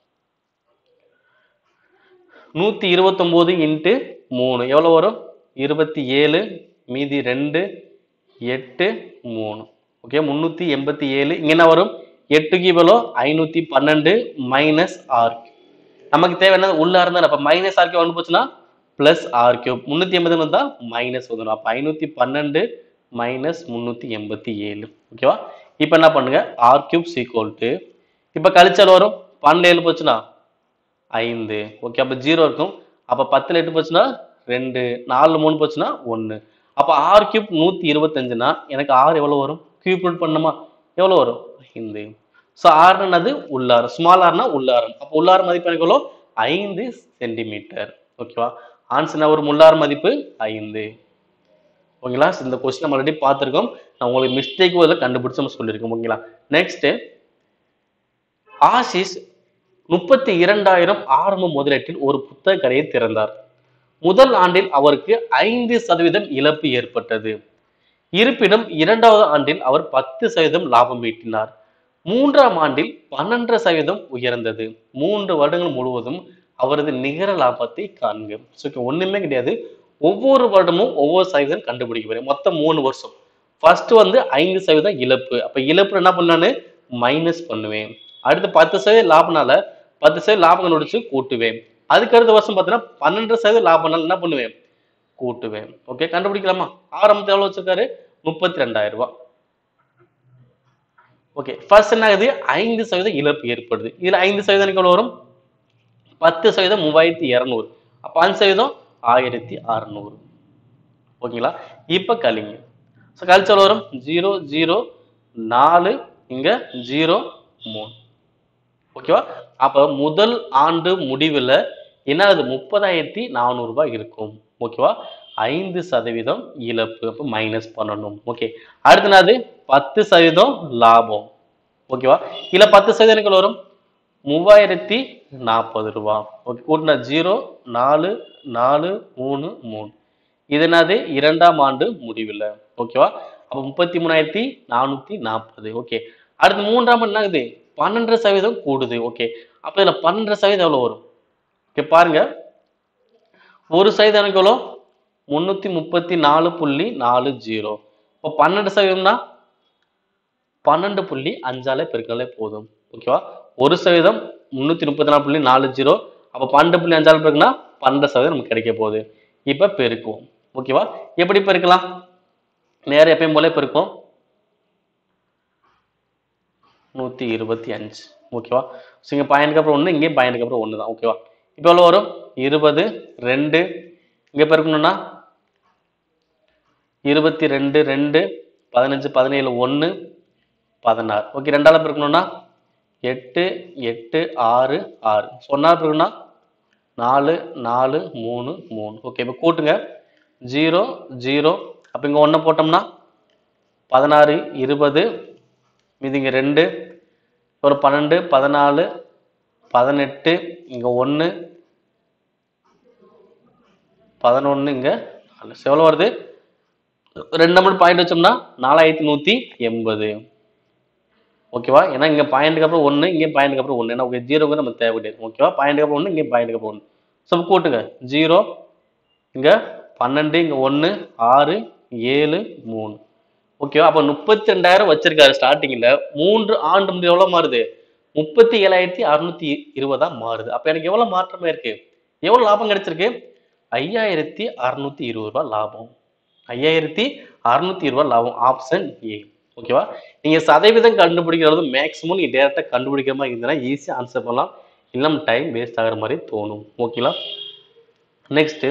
நூத்தி இருபத்தி ஒன்பது இன்ட்டு மூணு எவ்வளவு வரும்? இருபத்தி ஏழு மீதி ரெண்டு எட்டு மூணு. ஓகே, முன்னூத்தி எண்பத்தி ஏழு. இங்க என்ன வரும்? எட்டுக்கு இவ்வளோ ஐநூத்தி பன்னெண்டு மைனஸ் ஆர். நமக்கு தேவை என்ன? உள்ள இருந்தா அப்ப மைனஸ் ஆர் கியூப் வந்து போச்சுன்னா பிளஸ் ஆர் கியூப். முன்னூத்தி எண்பது வந்தா மைனஸ் வந்துடும். அப்ப ஐநூத்தி பன்னெண்டு மைனஸ் முன்னூத்தி எண்பத்தி ஏழு. ஓகேவா? இப்ப என்ன பண்ணுங்க? ஆர் கியூப் சீக்வல் டு இப்ப கழிச்சல் வரும். பன்னெண்டு ஏழு போச்சுன்னா ஐந்து. ஓகே, அப்ப ஜீரோ இருக்கும். அப்ப பத்துல எட்டு போச்சுன்னா ரெண்டு, நாலு மூணு போச்சுன்னா ஒன்னு. அப்ப ஆர் கியூப் நூத்தி இருபத்தஞ்சுனா எனக்கு ஆர் எவ்வளவு வரும்? கியூப் ரூட் பண்ணுமா? எவ்வளவு வரும்? ஐந்து. ஸோ ஆறுனது உள்ளாரம். ஸ்மால் ஆர்னா உள்ளாரம். அப்போ உள்ளார மதிப்பு எனக்கு எவ்வளோ? ஐந்து சென்டிமீட்டர். ஓகேவா? ஆன்சர் ஒரு உள்ளார மதிப்பு ஐந்து. ஓகேங்களா? இந்த கொஸ்டின் நம்ம ஆல்ரெடி பார்த்துருக்கோம். நான் உங்களுக்கு மிஸ்டேக் இதில் கண்டுபிடிச்சு நம்ம சொல்லியிருக்கோம். ஓகேங்களா? நெக்ஸ்ட், ஆசிஸ் முப்பத்தி இரண்டாயிரம் ஆரம்ப முதலீட்டில் ஒரு புத்தக கடையை திறந்தார். முதல் ஆண்டில் அவருக்கு ஐந்து சதவீதம் இழப்பு ஏற்பட்டது. இருப்பினும் இரண்டாவது ஆண்டில் அவர் பத்து சதவீதம் லாபம் ஈட்டினார். மூன்றாம் ஆண்டில் பன்னெண்டு சதவீதம் உயர்ந்தது. மூன்று வருடங்கள் முழுவதும் அவரது நிகர லாபத்தை காண்க. ஒண்ணுமே கிடையாது. ஒவ்வொரு வருடமும் ஒவ்வொரு சதவீதம் கண்டுபிடிக்க போறேன். மொத்தம் மூணு வருஷம். ஃபர்ஸ்ட் வந்து ஐந்து சதவீதம் இழப்பு. அப்ப இழப்பு என்ன பண்ணானு மைனஸ் பண்ணுவேன். அடுத்து பத்து சதவீதம் லாபனால பத்து சதவீதம் லாபம் கண்டுபிடிச்சு கூட்டுவேன். அதுக்கு அடுத்த வருஷம் பார்த்தீங்கன்னா பன்னெண்டு சதவீதம் லாபனால என்ன பண்ணுவேன்? கூட்டுவேன். ஓகே, கண்டுபிடிக்கலாமா? ஆரம்பத்தில் எவ்வளவு வச்சிருக்காரு? முப்பத்தி ரெண்டாயிரம் ரூபாய். ஓகே, ஃபர்ஸ்ட் என்ன ஆகுது? ஐந்து சதவீதம் இழப்பு ஏற்படுது. இதுல ஐந்து சதவீதம் எவ்வளவு வரும்? பத்து சதவீதம் மூவாயிரத்தி இருநூறு. அப்ப அஞ்சு சதவீதம் ஆயிரத்தி அறுநூறு. ஓகேங்களா? இப்ப கழிங்க. கழிச்சல் வரும் ஜீரோ ஜீரோ நாலு இங்க ஜீரோ மூணு. ஓகேவா? அப்ப முதல் ஆண்டு முடிவுல என்ன ஆகுது? முப்பதாயிரத்தி நானூறு ரூபாய் இருக்கும். ஓகேவா? ஐந்து சதவீதம் இழப்பு. அப்ப மைனஸ் பண்ணணும். ஓகே, அடுத்தது பத்து சதவீதம் லாபம். ஓகேவா? இல்ல பத்து சதவீதம் வரும் மூவாயிரத்தி நாற்பது ரூபாய். ஓகே, கூட்டினா ஜீரோ நாலு நாலு மூணு மூணு. இது என்னது? இரண்டாம் ஆண்டு முடிவில். ஓகேவா? அப்ப முப்பத்தி மூணாயிரத்தி நானூத்தி நாற்பது. ஓகே, அடுத்து மூன்றாம் ஆண்டு என்ன ஆகுது? பன்னெண்டு சதவீதம் கூடுது. ஓகே, அப்ப இதுல பன்னெண்டு சதவீதம் எவ்வளவு வரும்? ஓகே, பாருங்க. ஒரு சதவீதம் எனக்கு எவ்வளோ? முன்னூத்தி முப்பத்தி நாலு புள்ளி நாலு ஜீரோ. இப்போ பன்னெண்டு சதவீதம்னா பன்னெண்டு புள்ளி அஞ்சாலே பெருக்கலே போதும். ஓகேவா? ஒரு சதவீதம் முன்னூத்தி முப்பத்தி நாலு புள்ளி நாலு ஜீரோ. அப்ப பன்னெண்டு புள்ளி அஞ்சாலே பெருக்குனா பன்னெண்டு சதவீதம் நமக்கு கிடைக்க போகுது. இப்ப பெருக்குவோம். ஓகேவா? எப்படி பெருக்கலாம்? நேரம் எப்பயும் போல பெருக்கும். நூத்தி இருபத்தி அஞ்சு. ஓகேவா? இங்க பாயிண்ட்க்கு அப்புறம் ஒண்ணு, இங்கே பாயிண்ட்க்கு அப்புறம் ஒண்ணு தான். ஓகேவா? இப்போ எவ்வளவு வரும்? இருபது ரெண்டு. இங்க பெருக்கணும்னா இருபத்தி ரெண்டு ரெண்டு பதினஞ்சு பதினேழு ஒன்று பதினாறு. ஓகே, ரெண்டால பெருக்கணும்னா எட்டு எட்டு ஆறு ஆறு. சொன்னா பெருக்கணும்னா நாலு நாலு மூணு மூணு. ஓகே, இப்போ கூட்டுங்க. Zero zero. அப்ப இங்க ஒண்ணு போட்டோம்னா பதினாறு இருபது மீதி இங்க ரெண்டு ஒரு பன்னெண்டு பதினாலு பதினெட்டு இங்க ஒன்று பதினொன்று இங்க எவ்வளவு வருது ரெண்டு நம்பர் பாயிண்ட் வச்சோம்னா நாலாயிரத்தி நூத்தி எண்பது ஓகேவா ஏன்னா இங்க பாயிண்ட்டுக்கு அப்புறம் ஒன்று இங்கே பாயிண்ட்டுக்கு அப்புறம் ஒன்று ஏன்னா ஜீரோக்கு நம்ம தேவை கிடையாது ஓகேவா பாயிண்ட்டுக்கு அப்புறம் ஒன்று இங்கே பாயிண்ட்டுக்கு அப்புறம் ஒன்று ஸோ கூட்டுங்க ஜீரோ இங்க பன்னெண்டு இங்க ஒன்று ஆறு ஏழு மூணு ஓகேவா அப்போ முப்பத்தி ரெண்டாயிரம் வச்சிருக்காரு ஸ்டார்டிங்ல மூன்று ஆண்டு முடிவு எவ்வளவு மாறுது முப்பத்தி ஏழாயிரத்தி அறுநூத்தி இருபதா மாறுது அப்ப எனக்கு எவ்வளவு மாற்றமா இருக்கு எவ்வளவு லாபம் கிடைச்சிருக்கு ஐயாயிரத்தி அறுநூத்தி இருபது ரூபாய் லாபம் ஐயாயிரத்தி அறுநூத்தி இருபது ரூபாய் லாபம் ஆப்ஷன் ஏ ஓகேவா நீங்க சதவீதம் கண்டுபிடிக்கிறது மேக்சிமம் நீங்க டேரக்டா கண்டுபிடிக்கிற மாதிரி இருந்ததுன்னா ஈஸியா ஆன்சர் பண்ணலாம் இல்லம் டைம் வேஸ்ட் ஆகிற மாதிரி தோணும் ஓகேங்களா நெக்ஸ்ட்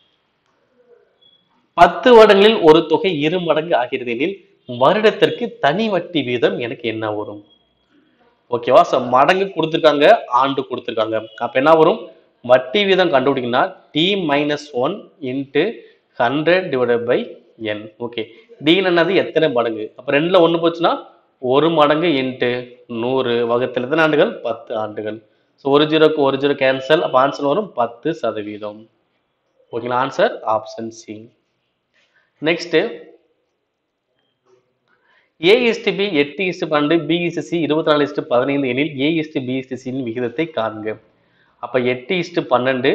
பத்து வருடங்களில் ஒரு தொகை இரு மடங்கு ஆகிறது எனில் வருடத்திற்கு தனி வட்டி வீதம் எனக்கு என்ன வரும் ஓகேவா சோ மடங்கு கொடுத்துருக்காங்க ஆண்டு கொடுத்துருக்காங்க அப்ப என்ன வரும் வட்டி வீதம் கண்டுபிடிக்கணும்னா D minus one into hundred divided by N okay D என்னது எத்தனை மடங்கு அப்ப ரெண்டுல ஒண்ணு போச்சுன்னா ஒரு மடங்கு இன்ட்டு நூறு வகுத்தில் எத்தனை ஆண்டுகள் பத்து ஆண்டுகள் ஸோ ஒரு ஜீரோக்கு ஒரு ஜீரோ கேன்சல் அப்ப ஆன்சர் வரும் பத்து சதவீதம் ஓகேங்களா answer option C next A is to B எட்டு இஸ்டு பன்னெண்டு பி இஸ்டு சி இருபத்தி நாலு இஸ்டு பதினைந்து எனில் ஏ இஸ்டு பி இஸ்டு சியின் விகிதத்தை காண்க அப்ப எட்டு இஸ்டு பன்னெண்டு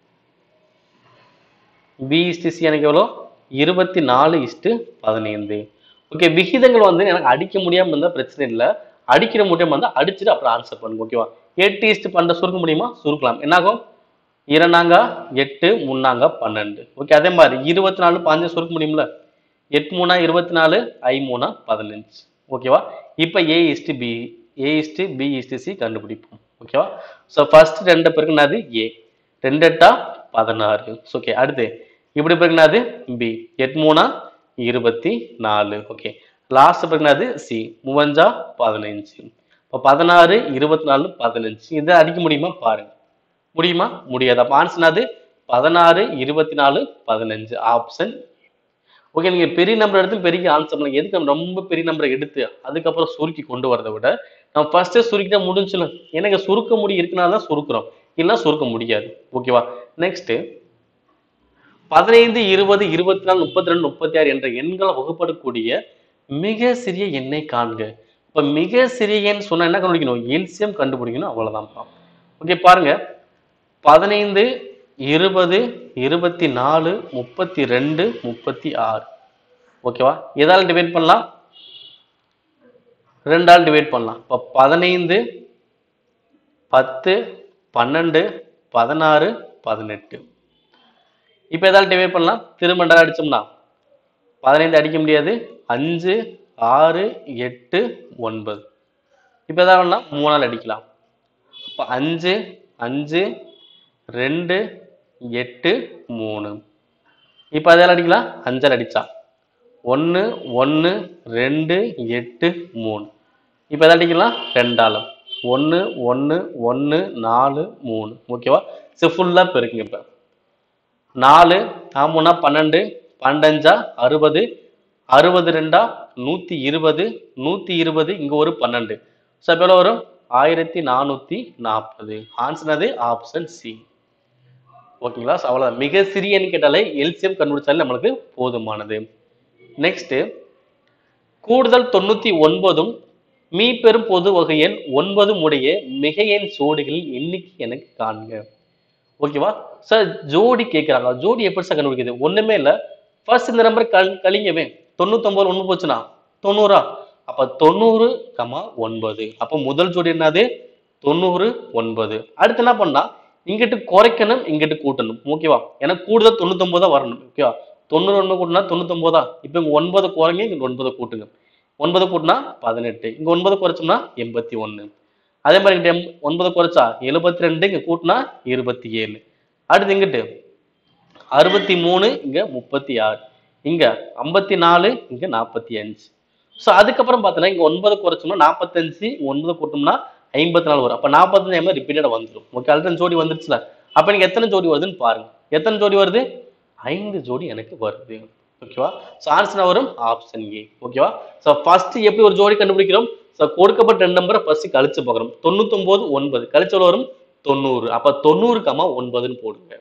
பி இஸ்டு சி எனக்கு எவ்வளோ இருபத்தி நாலு இஸ்டு பதினைந்து ஓகே விகிதங்கள் வந்து எனக்கு அடிக்க முடியாம இருந்தா பிரச்சனை இல்லை அடிக்கிற முடியாம இருந்தா அடிச்சுட்டு அப்புறம் ஆன்சர் பண்ணுங்க ஓகேவா எட்டு இஸ்டு பன்னெண்டு சுருக்க முடியுமா சுருக்கலாம் என்னாகும் இரண்டாங்க எட்டு மூணாங்க பன்னெண்டு ஓகே அதே மாதிரி இருபத்தி நாலு பாஞ்சு சுருக்க முடியும்ல எட்டு மூணா இருபத்தி நாலு ஐ மூணா பதினஞ்சு ஓகேவா இப்போ A is to B A is to B is to C கண்டுபிடிப்போம் ஓகேவா ஸோ ஃபர்ஸ்ட் ரெண்டு பேருக்கு என்னது ஏ ரெண்டு எட்டா பதினாறு ஓகே அடுத்து இப்படி பேருக்கு என்னது பி எட்டு மூணா இருபத்தி நாலு ஓகே லாஸ்ட் பேருக்கு என்னது சி மூவஞ்சா பதினஞ்சு இப்போ பதினாறு இருபத்தி நாலு பதினஞ்சு இதை அடிக்க முடியுமா பாருங்க முடியுமா முடியாது அப்ப ஆன்சர் என்னது பதினாறு இருபத்தி நாலு பதினஞ்சு ஆப்ஷன் ஓகே நீங்க பெரிய நம்பர் எடுத்து பெரிய ஆன்சர் பண்ணுங்க எதுக்கு நம்ம ரொம்ப பெரிய நம்பரை எடுத்து அதுக்கப்புறம் சுருக்கி கொண்டு வரதை விட நம்ம ஃபர்ஸ்டே சுருக்கிட்டா முடிஞ்சுல எனக்கு சுருக்க முடியும் இருக்குனால தான் சுருக்குறோம் இல்லைன்னா சுருக்க முடியாது ஓகேவா நெக்ஸ்ட் பதினைந்து இருபது இருபத்தி நாலு முப்பத்தி ரெண்டு முப்பத்தி ஆறு என்ற எண்களை வகுப்படக்கூடிய மிக சிறிய எண்ணை காண்க இப்ப மிக சிறிய எண் சொன்னா என்ன கண்டுபிடிக்கணும் எல்சியம் கண்டுபிடிக்கணும் அவ்வளவுதான் ஓகே பாருங்க பதினைந்து இருபது இருபத்தி நாலு முப்பத்தி ரெண்டு முப்பத்தி ஆறு ஓகேவா எதால டிவைட் பண்ணலாம் ரெண்டால் டிவைட் பண்ணலாம் இப்போ பதினைந்து பத்து பன்னெண்டு பதினாறு பதினெட்டு இப்போ எதால டிவைட் பண்ணலாம் திரும்ப ரெண்டால் அடிச்சோம்னா பதினைந்து அடிக்க முடியாது அஞ்சு ஆறு எட்டு ஒன்பது இப்போ எதாவது பண்ணலாம் மூணால் அடிக்கலாம் அப்போ அஞ்சு அஞ்சு ரெண்டு எட்டு மூணு இப்போ அதெல்லாம் அடிக்கலாம் அஞ்சால் அடிச்சா ஒன்று ஒன்று ரெண்டு எட்டு மூணு இப்போ எதாவது அடிக்கலாம் ரெண்டாலும் ஒன்று ஒன்று ஒன்று நாலு மூணு ஓகேவா ஸோ ஃபுல்லாக பெருக்குங்க இப்போ நாலு ஆமூணா பன்னெண்டு பன்னெண்டஞ்சா அறுபது அறுபது ரெண்டா நூற்றி இருபது நூற்றி இருபது இங்கே ஒரு பன்னெண்டு ஸோ இப்போ எவ்வளோ வரும் ஆயிரத்தி நானூற்றி நாற்பது ஆன்சர் ஆப்ஷன் சி ஓகேங்களா அவ்வளவுதான் மிக சிறியன்னு கேட்டாலே எல்சியம் கண்டுபிடிச்சாலே நம்மளுக்கு போதுமானது நெக்ஸ்ட் கூடுதல் தொண்ணூத்தி ஒன்பதும் மீ பெரும் பொது வகை எண் ஒன்பதும் உடைய மிக எண் ஜோடிகளின் எண்ணிக்கை எனக்கு காண்க ஓகேவா சார் ஜோடி கேட்கிறாங்க ஜோடி எப்படி சார் கண்டுபிடிக்கிறது ஒண்ணுமே இல்ல ஃபர்ஸ்ட் இந்த நம்பர் கல் கழிங்கவே தொண்ணூத்தி ஒன்பது ஒண்ணு போச்சுன்னா தொண்ணூறா அப்ப தொண்ணூறு கமா ஒன்பது அப்ப முதல் ஜோடி என்னது தொண்ணூறு ஒன்பது அடுத்து என்ன பண்ணா இங்கிட்டு குறைக்கணும் இங்கிட்டு கூட்டணும் ஓகேவா ஏன்னா கூடுதல் தொண்ணூத்தி ஒன்பது தான் வரணும் ஓகேவா தொண்ணூறு ஒன்பது கூட்டினா தொண்ணூத்தி ஒன்பதா இப்ப இங்க ஒன்பது குறைங்க இங்க ஒன்பது கூட்டுங்க ஒன்பது கூட்டினா பதினெட்டு இங்க ஒன்பது குறைச்சோம்னா எண்பத்தி ஒண்ணு அதே மாதிரி இங்கிட்ட ஒன்பது குறைச்சா எழுபத்தி ரெண்டு இங்க கூட்டினா இருபத்தி ஏழு அடுத்து இங்கிட்டு அறுபத்தி மூணு இங்க முப்பத்தி ஆறு இங்க ஐம்பத்தி நாலு இங்க நாற்பத்தி அஞ்சு ஸோ அதுக்கப்புறம் பார்த்தோன்னா இங்க ஒன்பது குறைச்சோம்னா நாற்பத்தஞ்சு ஒன்பது கூட்டோம்னா ஐம்பத்தி நாலு வரும் அப்ப நாற்பத்தஞ்சு எம்எல் ரிப்பீட்டடா வந்துடும் ஓகே அல்டன் ஜோடி வந்துருச்சுல அப்ப எனக்கு எத்தனை ஜோடி வருதுன்னு பாருங்க எத்தனை ஜோடி வருது ஐந்து ஜோடி எனக்கு வருது ஓகேவா ஸோ ஆன்சர் வரும் ஆப்ஷன் ஏ ஓகேவா ஸோ ஃபர்ஸ்ட் எப்படி ஒரு ஜோடி கண்டுபிடிக்கிறோம் ஸோ கொடுக்கப்பட்ட ரெண்டு நம்பரை ஃபர்ஸ்ட் கழிச்சு பார்க்குறோம். தொண்ணூத்தி ஒன்பது ஒன்பது கழிச்சு எவ்வளவு வரும்? தொண்ணூறு. அப்ப தொண்ணூறு கமா ஒன்பதுன்னு போடுங்க.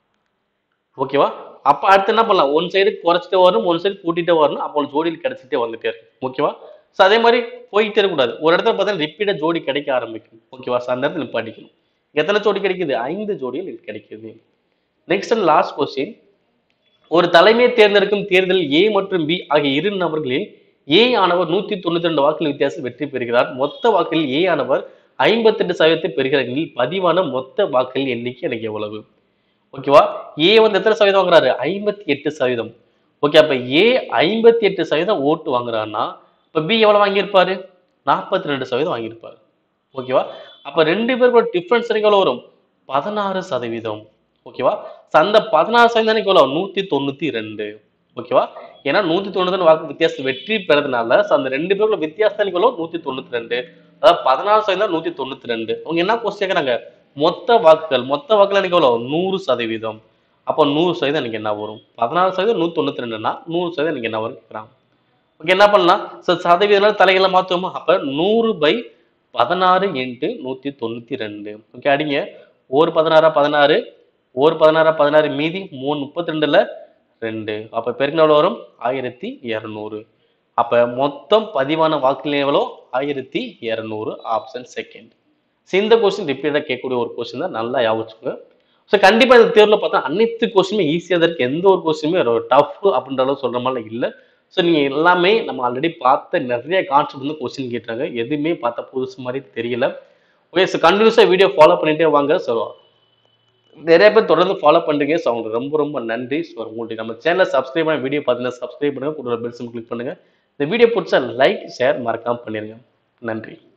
ஓகேவா? அப்ப அடுத்து என்ன பண்ணலாம்? ஒன் சைடு குறைச்சிட்டே வரும், ஒன் சைடு கூட்டிட்டே வரணும். அப்போ ஜோடியில் கிடைச்சிட்டே வந்துட்டே இருக்கும். ஓகேவா? ஸோ அதே மாதிரி போயிட்டே இருக்கக்கூடாது. ஒரு இடத்துல பார்த்தா ரிப்பீட்டா ஜோடி கிடைக்க ஆரம்பிக்கும். ஓகேவா? ஸோ அந்த இடத்துல நிப்பாட்டிக்கணும். எத்தனை ஜோடி கிடைக்குது? ஐந்து ஜோடிகள் கிடைக்குது. Next and last question. ஒரு தலைமையை தேர்ந்தெடுக்கும் தேர்தலில் ஏ மற்றும் பி ஆகிய இரு நபர்களில் ஏ ஆனவர் நூத்தி தொண்ணூத்தி ரெண்டு வாக்குகள் வித்தியாசம் வெற்றி பெறுகிறார். மொத்த வாக்குகளில் ஏ ஆனவர் ஐம்பத்தி எட்டு சதவீதத்தை பெறுகிறார் எனில் பதிவான மொத்த வாக்குகளின் எண்ணிக்கை எனக்கு எவ்வளவு? ஓகேவா? ஏ வந்து எத்தனை சதவீதம் வாங்குறாரு? ஐம்பத்தி எட்டு சதவீதம். ஓகே, அப்ப ஏ ஐம்பத்தி எட்டு சதவீதம் ஓட்டு வாங்குறாருன்னா இப்ப பி எவ்வளவு வாங்கியிருப்பாரு? நாற்பத்தி ரெண்டு சதவீதம் வாங்கியிருப்பாரு. ஓகேவா? அப்ப ரெண்டு பேருக்கும் டிஃபரன்ஸ் எவ்வளவு வரும்? பதினாறு சதவீதம். ஓகேவா? அந்த பதினாறு சதவீதம் எவ்வளவு? நூத்தி தொண்ணூத்தி ரெண்டு. ஓகேவா? ஏன்னா நூத்தி தொண்ணூத்தி வாக்கு வித்தியாசம் வெற்றி பெறதுனால அந்த ரெண்டு பேருக்குள்ள வித்தியாசம் எவ்வளவு? நூத்தி தொண்ணூத்தி ரெண்டு. அதாவது பதினாறு சதவீதம் நூத்தி தொண்ணூத்தி ரெண்டு. அவங்க என்ன கொஸ்டின் கேக்குறாங்க? மொத்த வாக்குகள் மொத்த வாக்குகள் எனக்கு எவ்வளவு? நூறு சதவீதம். அப்ப நூறு சதவீதம் எனக்கு என்ன வரும்? பதினாறு சதவீதம் நூத்தி தொண்ணூத்தி ரெண்டுன்னா நூறு சதவீதம் எனக்கு என்ன வரும் கேக்குறாங்க. ஓகே, என்ன பண்ணலாம்? சதவீதம் தலைகளை மாத்துவோமா? அப்ப நூறு பை பதினாறு இன்ட்டு நூத்தி தொண்ணூத்தி ரெண்டு. ஓகே, அடிங்க. ஒரு பதினாறா பதினாறு, ஒரு பதினாறா பதினாறு, மீதி மூணு முப்பத்தி ரெண்டுல ரெண்டு. அப்ப பெருக்கினா எவ்வளவு வரும்? ஆயிரத்தி இருநூறு. அப்ப மொத்தம் பதிவான வாக்குகள் எவ்வளோ? ஆயிரத்தி இருநூறு. Option second. இந்த கொஸ்டின் ரிப்பீட்டா கேட்கக்கூடிய ஒரு கொஸ்டின் தான், நல்லா யோசிச்சுங்க. ஸோ கண்டிப்பா இந்த தேர்வுல பார்த்தா அனைத்து கொஸ்டினுமே ஈஸியா தான் இருக்கு. எந்த ஒரு கொஸ்டினுமே டஃப் அப்படின்ற அளவு சொல்ற மாதிரி இல்லை. ஸோ நீங்க எல்லாமே நம்ம ஆல்ரெடி பார்த்த நிறைய கான்செப்ட் வந்து கொஸ்டின் கேட்டாங்க. எதுவுமே பார்த்தா புதுசு மாதிரி தெரியல. ஓகே, ஸோ கண்டினியூஸா வீடியோ ஃபாலோ பண்ணிட்டே வாங்க. ஸோ நிறைய பேர் தொடர்ந்து ஃபாலோ பண்றீங்க. ஸோ அவங்களுக்கு ரொம்ப ரொம்ப நன்றி. ஸோ உங்களுடைய நம்ம சேனலை சப்ஸ்கிரைப் பண்ண வீடியோ பார்த்தீங்கன்னா சப்ஸ்கிரைப் பண்ணுங்க, கூட பெல் சிம்பல் கிளிக் பண்ணுங்க. இந்த வீடியோ பிடிச்சா லைக் ஷேர் மறக்காம பண்ணிருங்க. நன்றி.